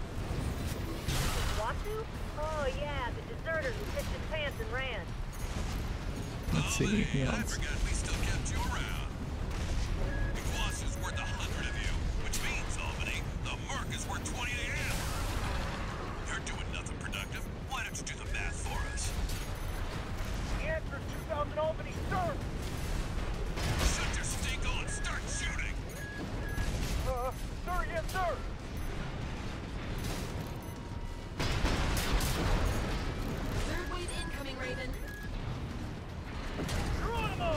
Watu? Oh yeah, the deserter who pissed his pants and ran. Let's see who I else. forgot we still kept you around. The Quas is worth 100 of you, which means, Albany, the Merc is worth 20 to him. You're doing nothing productive. Why don't you do the math for us? The answer is 2,000 Albany, sir! Shut your stink on. Start shooting. Sir, yes, sir! Third wave incoming, Raven. Geronimo!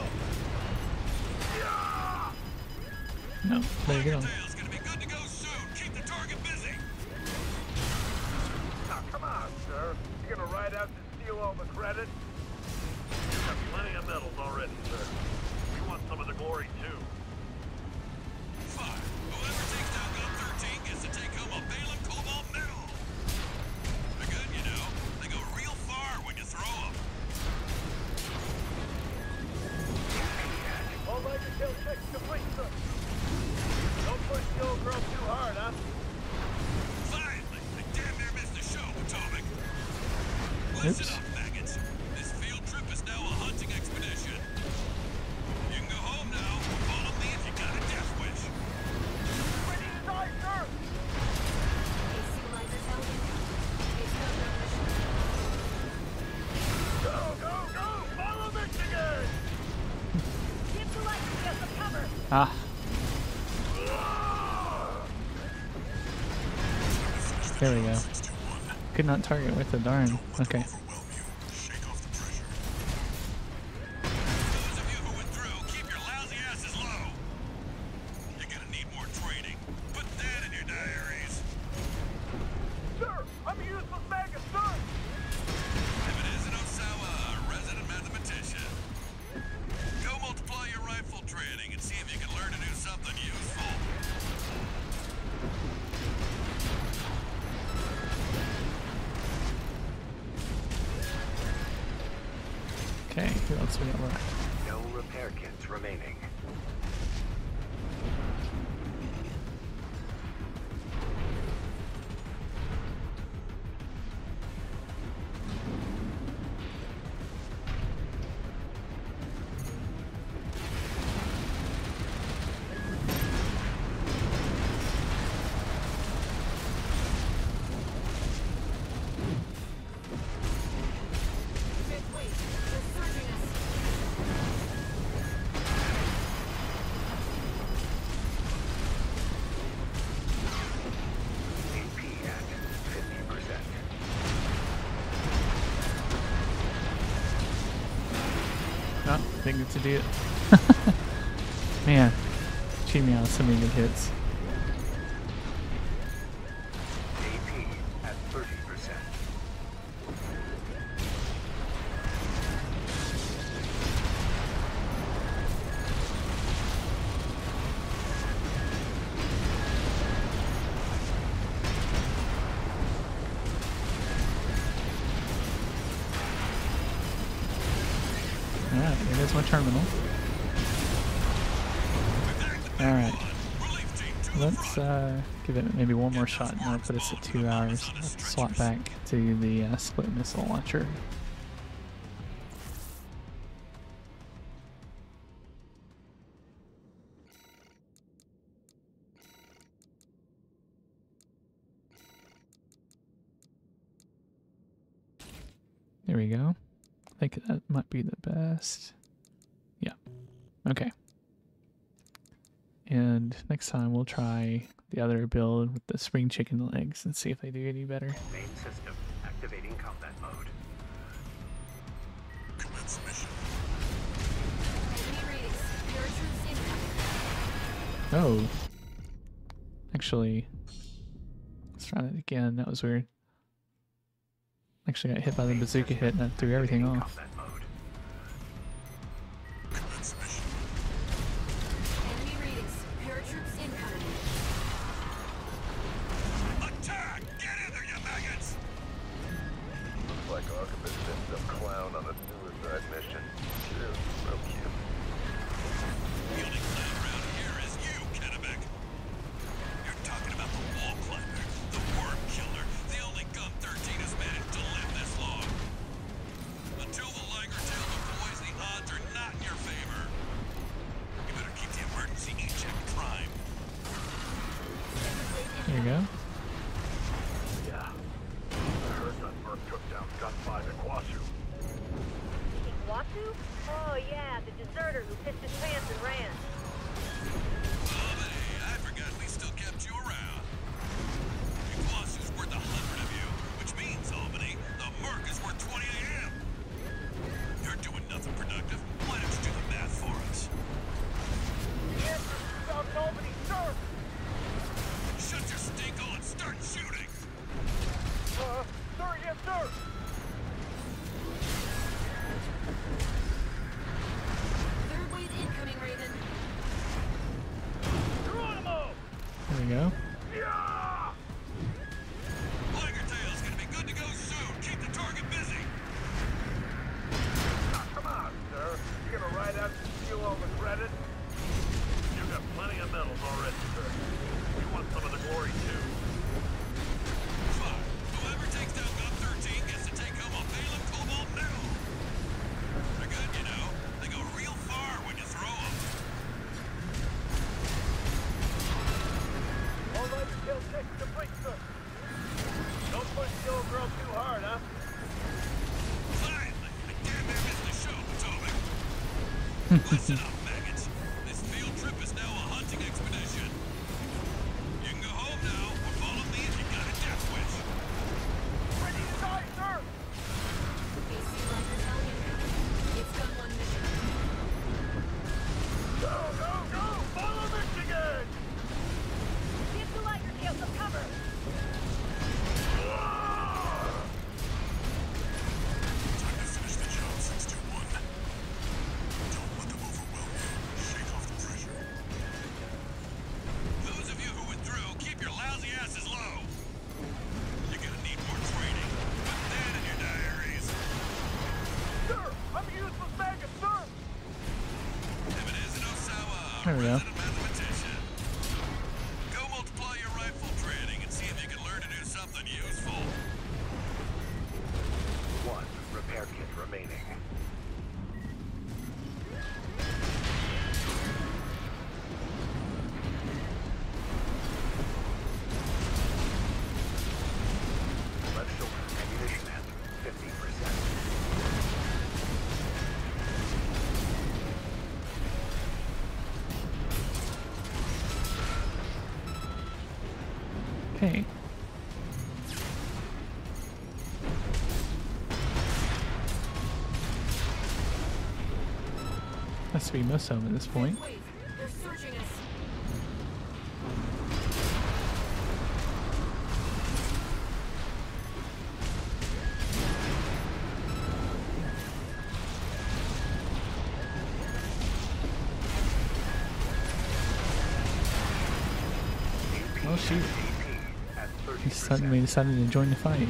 Yeah! No, there you go. Tail's gonna be good to go soon. Keep the target busy. Now, come on, sir. You gonna ride out to steal all the credit? You've got plenty of medals already, sir. We want some of the glory, too. Fine. Whoever takes down Gun 13 gets to take home a Balaam Cobalt medal. They're good, you know. They go real far when you throw them. All right, detail checks complete, sir. Don't push the old girl too hard, huh? Finally! I damn near missed the show, Potomac. Oops. Listen up, maggots. This field trip is now a hunting expedition. You can go home now. Follow me if you got a death wish. Ready to die, sir! AC Lizer Falcon. It's no mission. Go, go, go! Follow Michigan! Give the light to get some cover. Ah, there we go. Could not target with the darn. Okay. Shake off the pressure. Those of you who went through, keep your lousy asses low. You're gonna need more training. Put that in your diaries. Sir, I'm a useless maggot, sir! If it isn't Osawa, a resident mathematician. Go multiply your rifle training and see if you can learn to do something useful. Okay, who else we got left? No repair kits remaining. Fifth wave. They're surging us. AP at 50%. Oh, didn't get to do it. Man, cheat me out of so many good hits. AP at 30%. Alright, here goes my terminal. Alright. Let's give it maybe one more shot and that'll put us at 2 hours. Let's swap back to the split missile launcher. There we go. I think that might be the best. Yeah. Okay. And next time we'll try the other build with the spring chicken legs and see if they do any better. Main system activating combat mode. Commence mission. Enemy readings. Paratroops incoming. Oh. Actually, let's try that again. That was weird. Actually got hit by the bazooka hit and that threw everything Activating off. combat mode. Commence mission. Enemy readings. Paratroops incoming. Attack! Get in there, you maggots! Looks like Archibald sent some clown on a suicide mission. Cute, real cute. The only clown around here is you, Kennebec. You're talking about the wall climber. There you go. Yeah. I heard that Merc took down Gun 5 at Kwasu. Iguazu? Oh, yeah, the deserter who pissed his pants and ran. Albany, I forgot we still kept you around. Iquasu's worth 100 of you, which means, Albany, the Merc is worth 20 of him. You're doing nothing productive. Why don't you do the math for us? The answer is South Albany, sir! Shut your stinkhole and start shooting! Sir, yes, sir! Third wave incoming, Raven. Geronimo! There we go. Yeah! Liger Tail's gonna be good to go soon. Keep the target busy. Come on, sir. You gonna ride out and steal all the credit? You got plenty of medals already, sir. You want some of the glory, too. Fine. Whoever takes down Gun 13 gets to take home a Balaam Cobalt medal. They're good, you know. They go real far when you throw them. All right, tail check the brake, sir. Don't push the old girl too hard, huh? Finally! I damn near missed the show, Potomac. Listen up, maggots. This field trip is now a hunting expedition. You can go home now, or follow me if you got a death wish. Ready to die, sir! AC Liger telling you. It's gun 1 mission. Go, go, go! Follow Michigan! Get to Liger Tail some cover! Time to finish the job, 621. Don't let them overwhelm you. Shake off the pressure. Those of you who withdrew, keep your lousy asses low. You're gonna need more training. Put that in your diaries. Sir, I'm a useless maggot, sir! Ebenezer Osawa, There we go. resident mathematician. Go multiply your rifle training and see if you can learn to do something useful. 1 repair kit remaining. Left shoulder ammunition at 50%. Okay. Has to be most of them at this point. Wait, they're searching us. Oh shoot. At 30%. He suddenly decided to join the fight.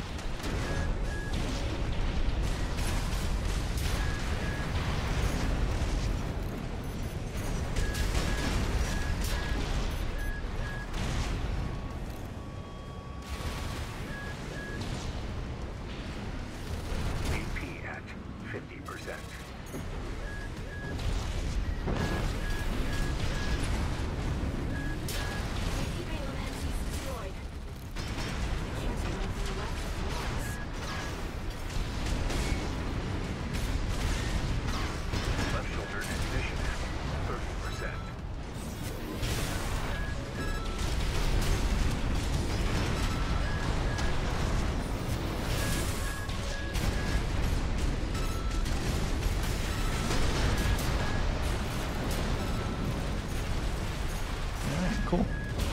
AP at 50%. Keeping on MC's destroyed. I can't see anything left of Mars. Left shoulder ammunition at 30%. Alright, cool.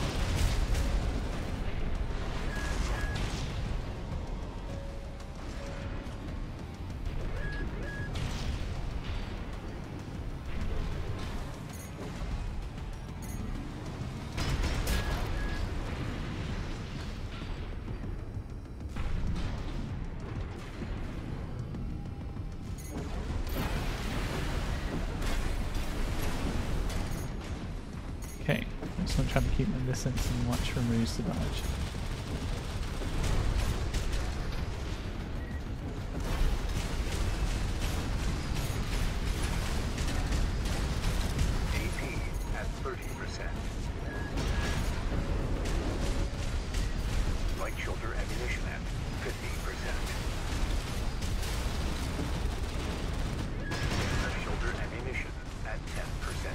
Okay, I'm just gonna try to keep my distance and watch for moves to dodge. AP at 30%. ammunition at 50%. Shoulder ammunition at 10%.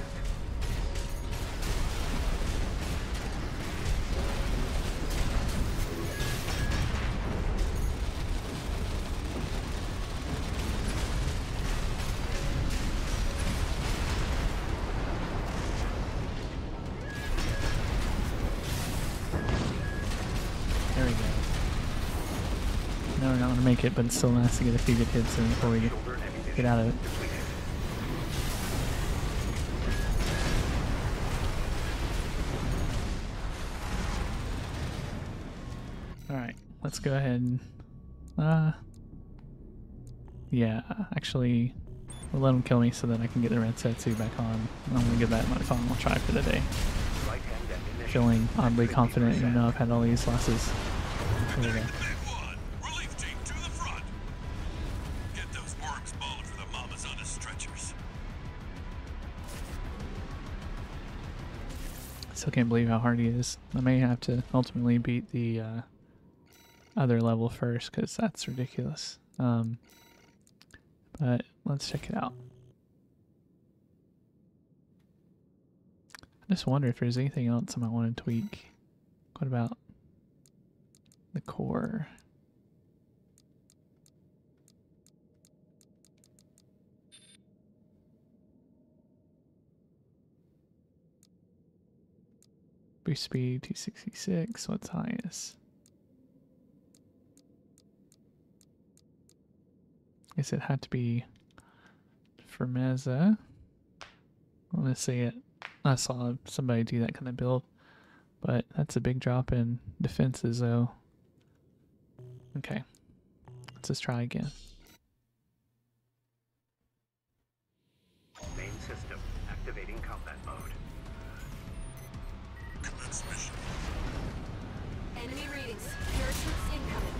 There we go. No, we're not going to make it, but it's still nice to get a few good hits in before we get out of it. Alright, let's go ahead and... yeah, actually, we'll let him kill me so that I can get the red Setsu back on. I'm going to give that my final try for the day. Feeling oddly confident even though I've had all these losses. There we go. Relief team to the front. Get those worms balling for the mamas on the stretchers. Still can't believe how hard he is. I may have to ultimately beat the other level first because that's ridiculous. But let's check it out. I just wonder if there's anything else I might want to tweak. What about the core? Boost speed 266. What's highest? Guess it had to be Firmeza. I want to say it. I saw somebody do that kind of build, but that's a big drop in defenses though. Okay, let's just try again. Main system activating combat mode. Commence mission. Enemy readings. Parachutes incoming.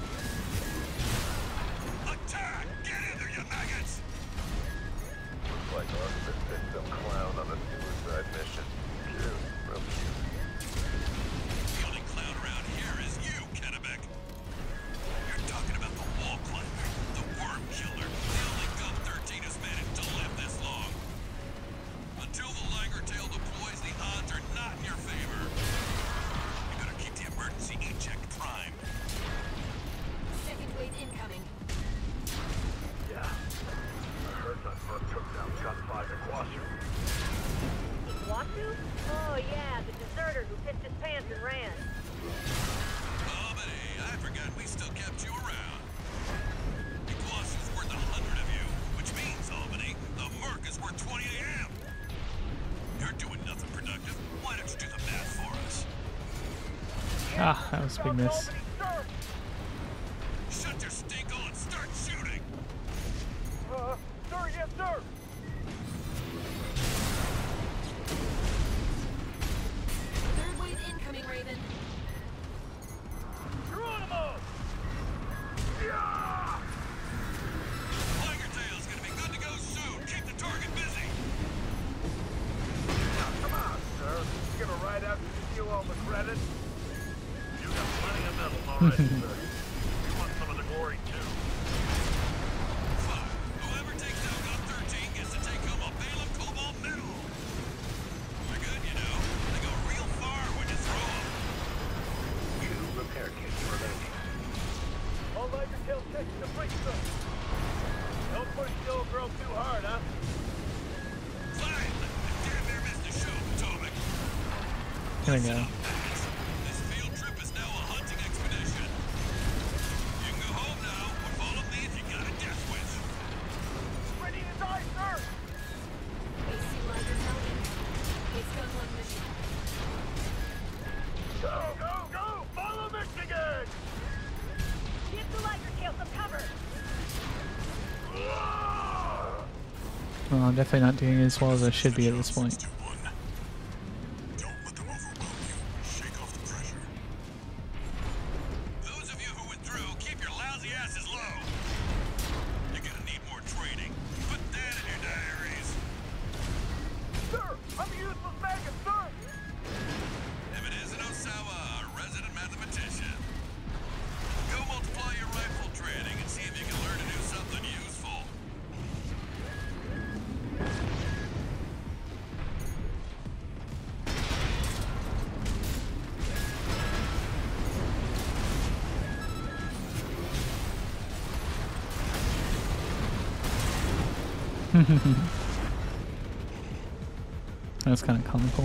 Attack! Get in there, you maggots! Looks like Artemis picked some clown on a suicide mission. Cute, real cute. The only clown around here is you, Kennebec. You're talking about the wall climber, the worm killer, the only gun 13 has managed to live this long. Until the Liger Tail deploys, the odds are not in your favor. You better keep the emergency eject primed. Second wave incoming. Yeah. I heard that Merc took down Gunfighter Quasher. Iguazu? Oh yeah, the deserter who pissed his pants and ran. Oh, but hey, I forgot we still kept you around. Iguazu's worth 100 of you, which means, Albany, the Merc is worth 20 AM. You're doing nothing productive. Why don't you do the math for us? Ah, that was a big miss. Shut your stinkhole and start shooting! Sir, yes, sir! Third wave incoming, Raven. Geronimo! Yeah! Liger Tail's gonna be good to go soon. Keep the target busy. Come on, sir. You gonna ride out and steal all the credit? You got plenty of medals already, sir. You want some of the glory, too. Fine. Whoever takes down Gun 13 gets to take home a Bale of Cobalt medal. They're good, you know. They go real far when you throw them. 2 repair kits remaining. All Liger Tail checks the break, sir. Don't push the old girl too hard, huh? Fine. Damn near missed the show, Potomac. There we go. This field trip is now a hunting expedition. You can go home now, or follow me if you got a death wish. Ready to die, sir! AC Liger mounting. It's gun one mission. Go, go, go! Follow Michigan! Give the Liger Tail some cover. Well, I'm definitely not doing as well as I should be at this point. Don't let them overwhelm you. Shake off the pressure. Those of you who withdrew, keep your lousy asses low. You're gonna need more training. Put that in your diaries. Sir, I'm a useless maggot, sir! If it isn't Osawa, our resident mathematician. That's kind of comical.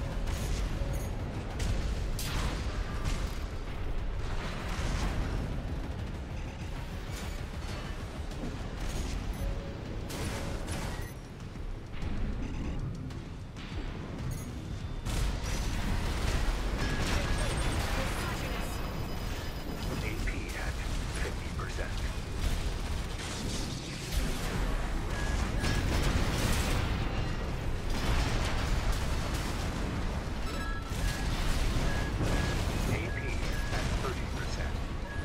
AP at 50%. AP at 30%.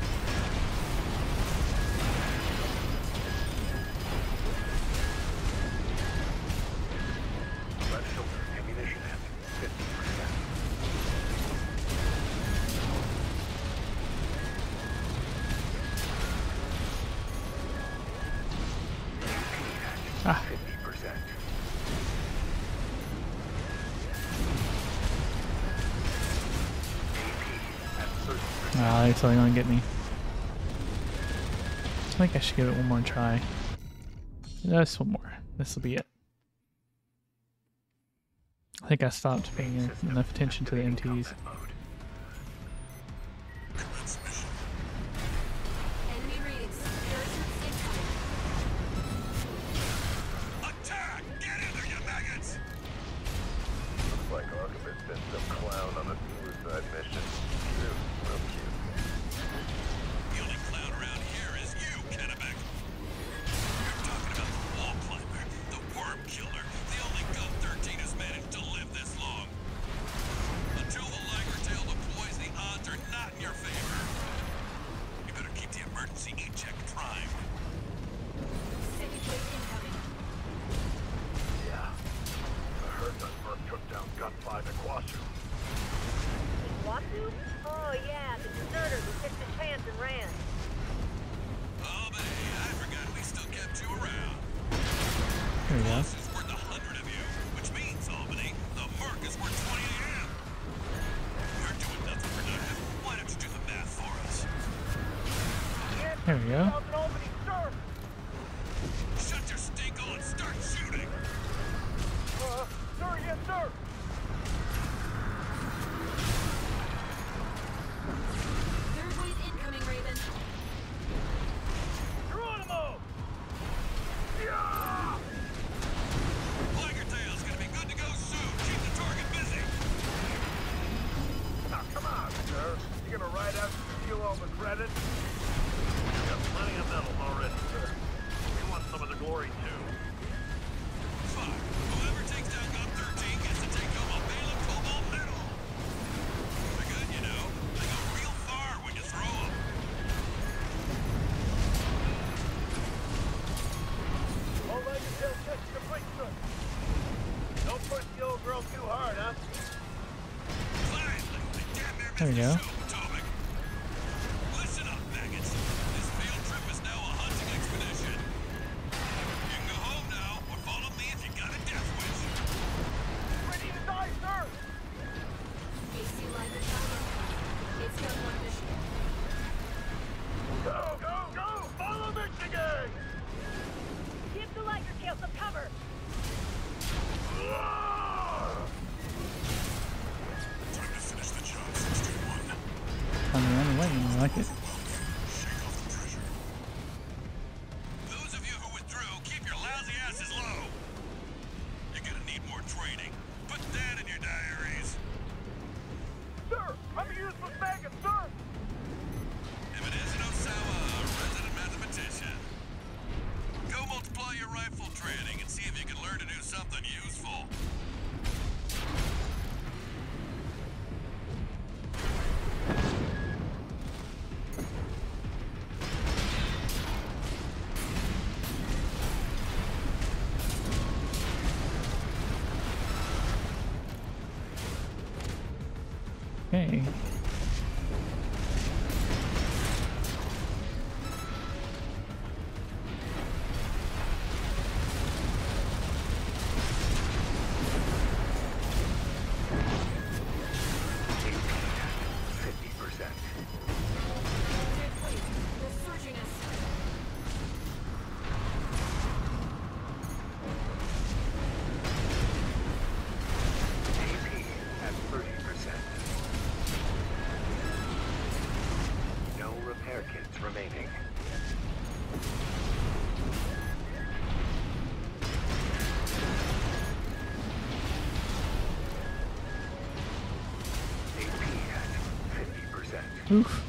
Left shoulder ammunition at 50%. Ah. 50%. AP at 30%. Ah, they're totally gonna get me. I think I should give it one more try. Just one more. This will be it. I think I stopped paying enough attention to the MTs. Enemy readings. Parachutes incoming. Attack! Get in there, you maggots! Looks like Archibald sent some clown on a suicide mission. Cute, real cute. The only clown around here is you, Kennebec. You're talking about the wall climber, the worm killer, the only Gun 13 who's managed to live this long. Until the Liger Tail deploys, the odds are not in your favor. You better keep the emergency eject primed. Syndicate incoming. Yeah. I heard that Merc took down Gun 5 at Quasu. Iguazu? Oh yeah, the deserter who pissed his pants and ran. Oh, but hey, I forgot we still kept you around. There we go. Boss is worth 100 of you, which means, Albany, the Merc is worth 20 of you. You're doing nothing productive. Why don't you do the math for us? There we go. Shut your stinkhole and start shooting. Sir, yes, sir. Third wave incoming, Raven. Geronimo! Yeah! Liger Tail's gonna be good to go soon. Keep the target busy. Now, come on, sir. You gonna ride out and steal all the credit? You got plenty of medals already, sir. We want some of the glory, too. Fine. Whoever takes down Gun 13 gets to take home a Bale of Cobalt medal. They're good, you know. They go real far when you throw them. All right, you tell just complete, sir. Don't push the old girl too hard, huh? Finally, they damn near There we missed go. the show, Potomac. Listen up, maggots. This field trip is now a hunting expedition. You can go home now, or follow me if you got a death wish. Ready to die, sir! AC Liger Tail. It's got one mission. Go, go, go! Follow Michigan! Give the Liger Tail some cover. Time to finish the job, 61. On the only way, I like it. Shake off the pressure. Those of you who withdrew, keep your lousy asses low. You're gonna need more training. Put that in your diaries. Sir, I'm a useless maggot, sir! Eminence Osawa, resident mathematician. Go multiply your rifle training and see if you can learn to do something useful. Okay. Oof.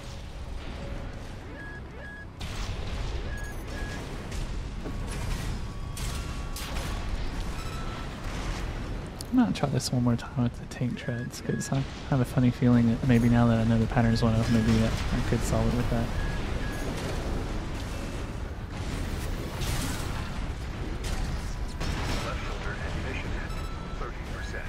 I'm gonna try this one more time with the tank treads because I have a funny feeling that maybe now that I know the patterns well enough, maybe I could solve it with that. Left shoulder ammunition at 30%.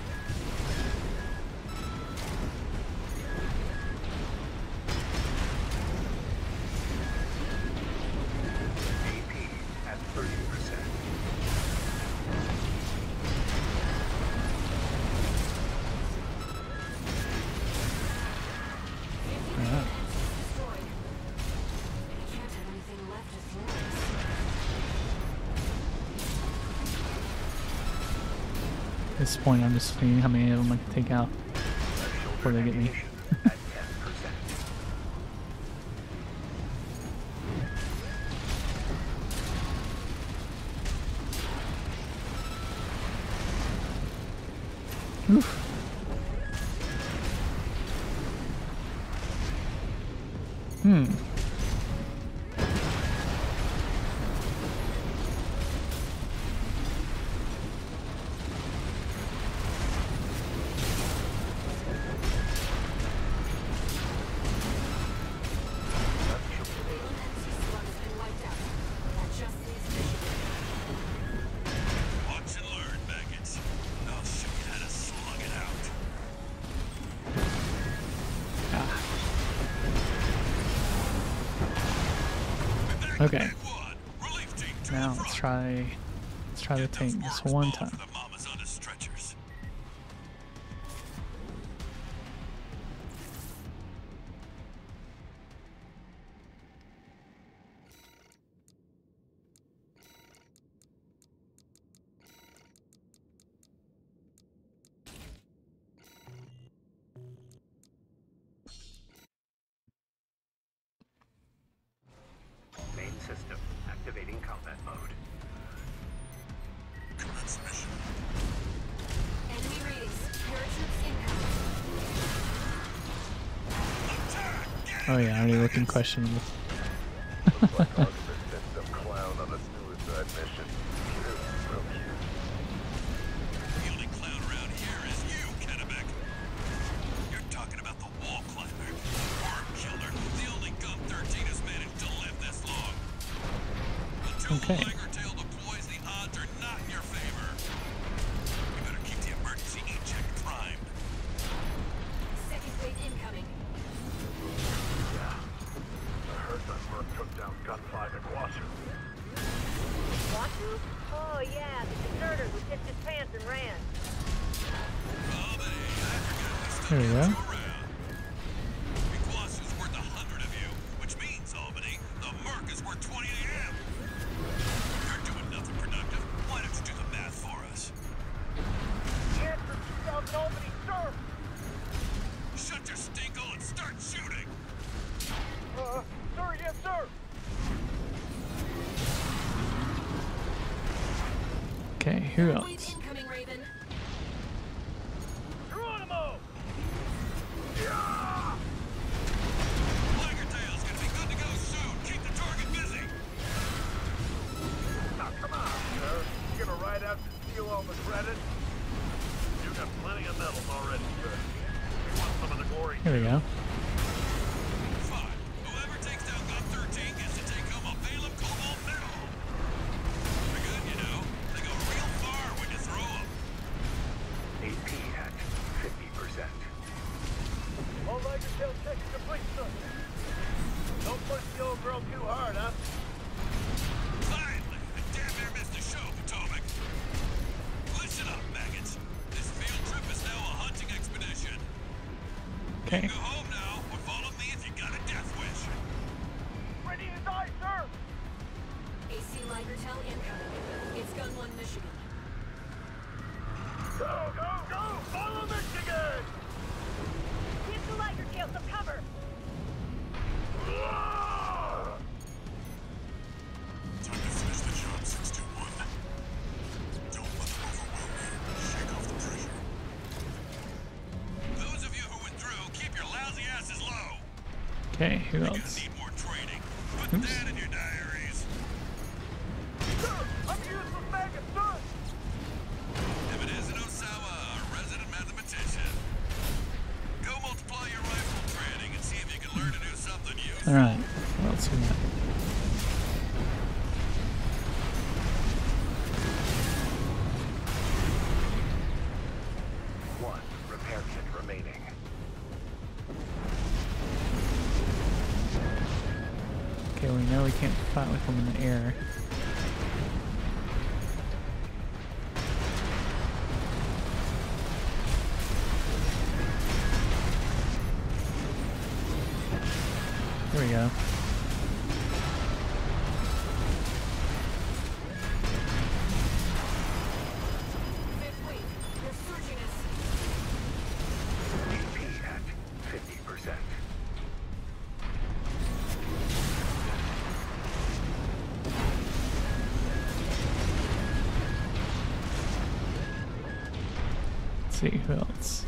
AP at 30%. Alright. Destroyed. I can't have anything left as yours. At this point, I'm just seeing how many of them I can take out before they get me. Ammunition at 10%. Oof. Hmm. MC slug has been wiped out. That just leaves Michigan. Watch and learn, maggots. I'll show you how to slug it out. Ah. Back Okay. to Big One. Relief team to Now the let's front. try the Get those tank just marks one balled time. for the mamas on the stretchers. Main system activating combat mode. Commence mission. Enemy readings. Parachutes incoming. Attack! Oh yeah, already looking questionable. Looks like August sent some clown on a suicide mission. Cute, real cute. The only clown around here is you, Kennebec. You're talking about the wall climber, worm killer, the only Gun 13 has managed to live this long. Until Okay. the Liger Tail deploys, the odds are not in your favor. You better keep the emergency eject primed. Second wave incoming. I heard that Merc took down Gunfly McWasser. Want to? Oh yeah, the deserter who pissed his pants and ran. There we go. Iguazu's worth 100 of you, which means, Albany, the Merc is worth 20 of him. You're doing nothing productive. Why don't you do the math for us? Answer 2000 Albany, sir! Shut your stinkhole and start shooting! Sir, yes, sir! Okay, who Wave else? incoming, Raven. Geronimo! Liger Tail's gonna be good to go soon. Keep the target busy. Now, come on, sir. You gonna ride out to steal all the credit? You got plenty of medals already, sir. We want some of the glory. Here we go. Fine. Whoever takes down Gun 13 gets to take home a Balaam Cobalt medal. They're good, you know. They go real far when you throw them. AP at 50%. All Liger Tail checks complete, sir. Don't push the old girl too hard, huh? Finally! I damn near missed the show, Potomac. Listen up, maggots. This field trip is now a hunting expedition. Okay. Go home now, or follow me if you got a death wish. Ready to die, sir! AC Liger Tail incoming. It's Gun 1 Michigan. Go, go, go! Follow Michigan! Give the Liger Tail some cover. Time to finish the job, 621. Don't let them overwhelm you. Shake off the pressure. Those of you who went through, keep your lousy Okay, who You're gonna else? need more training. Put Oops. that in your diaries. I'm using the maggot, sir! If it isn't Osawa, our resident mathematician. Go multiply your rifle training and see if you can learn to do something useful. Alright, what else we got? One repair kit remaining. Okay, we know we can't fight with them in the air. There we go. Fifth wing, they're searching us. AP at 50%. Let's see who else.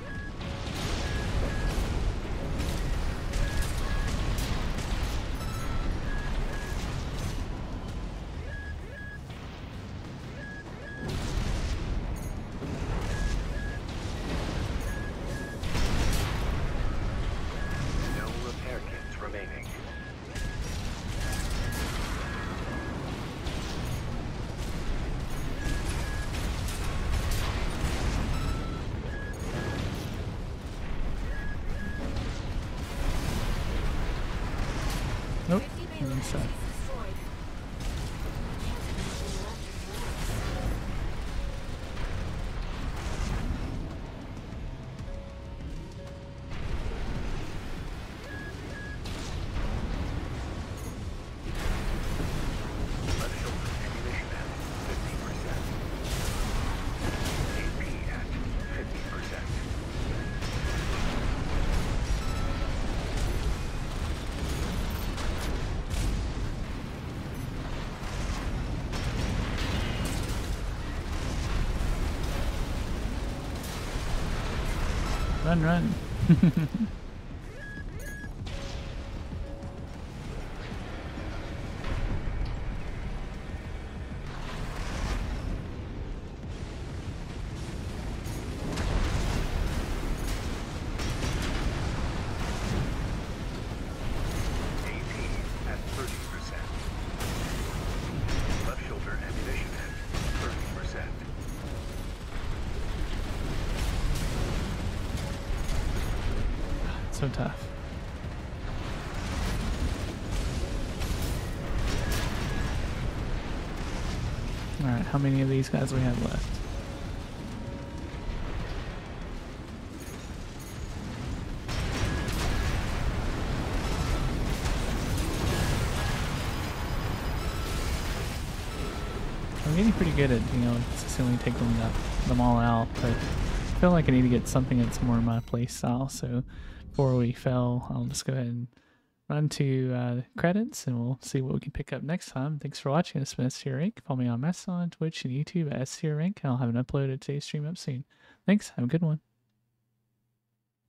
No repair kits remaining. Nope. 50 One Bailey sec. destroyed. Left shoulder ammunition at 50%. AP at 50%. Run, run. AP at 30%. Left shoulder ammunition at 30%. So tough. Alright, how many of these guys we have left? I'm getting pretty good at, consistently taking them all out, but I feel like I need to get something that's more my play style, so before we fail, I'll just go ahead and run to credits, and we'll see what we can pick up next time. Thanks for watching. It's been STR Rank. Follow me on Mastodon, Twitch, and YouTube at STR Rank, and I'll have an uploaded today's stream up soon. Thanks. Have a good one.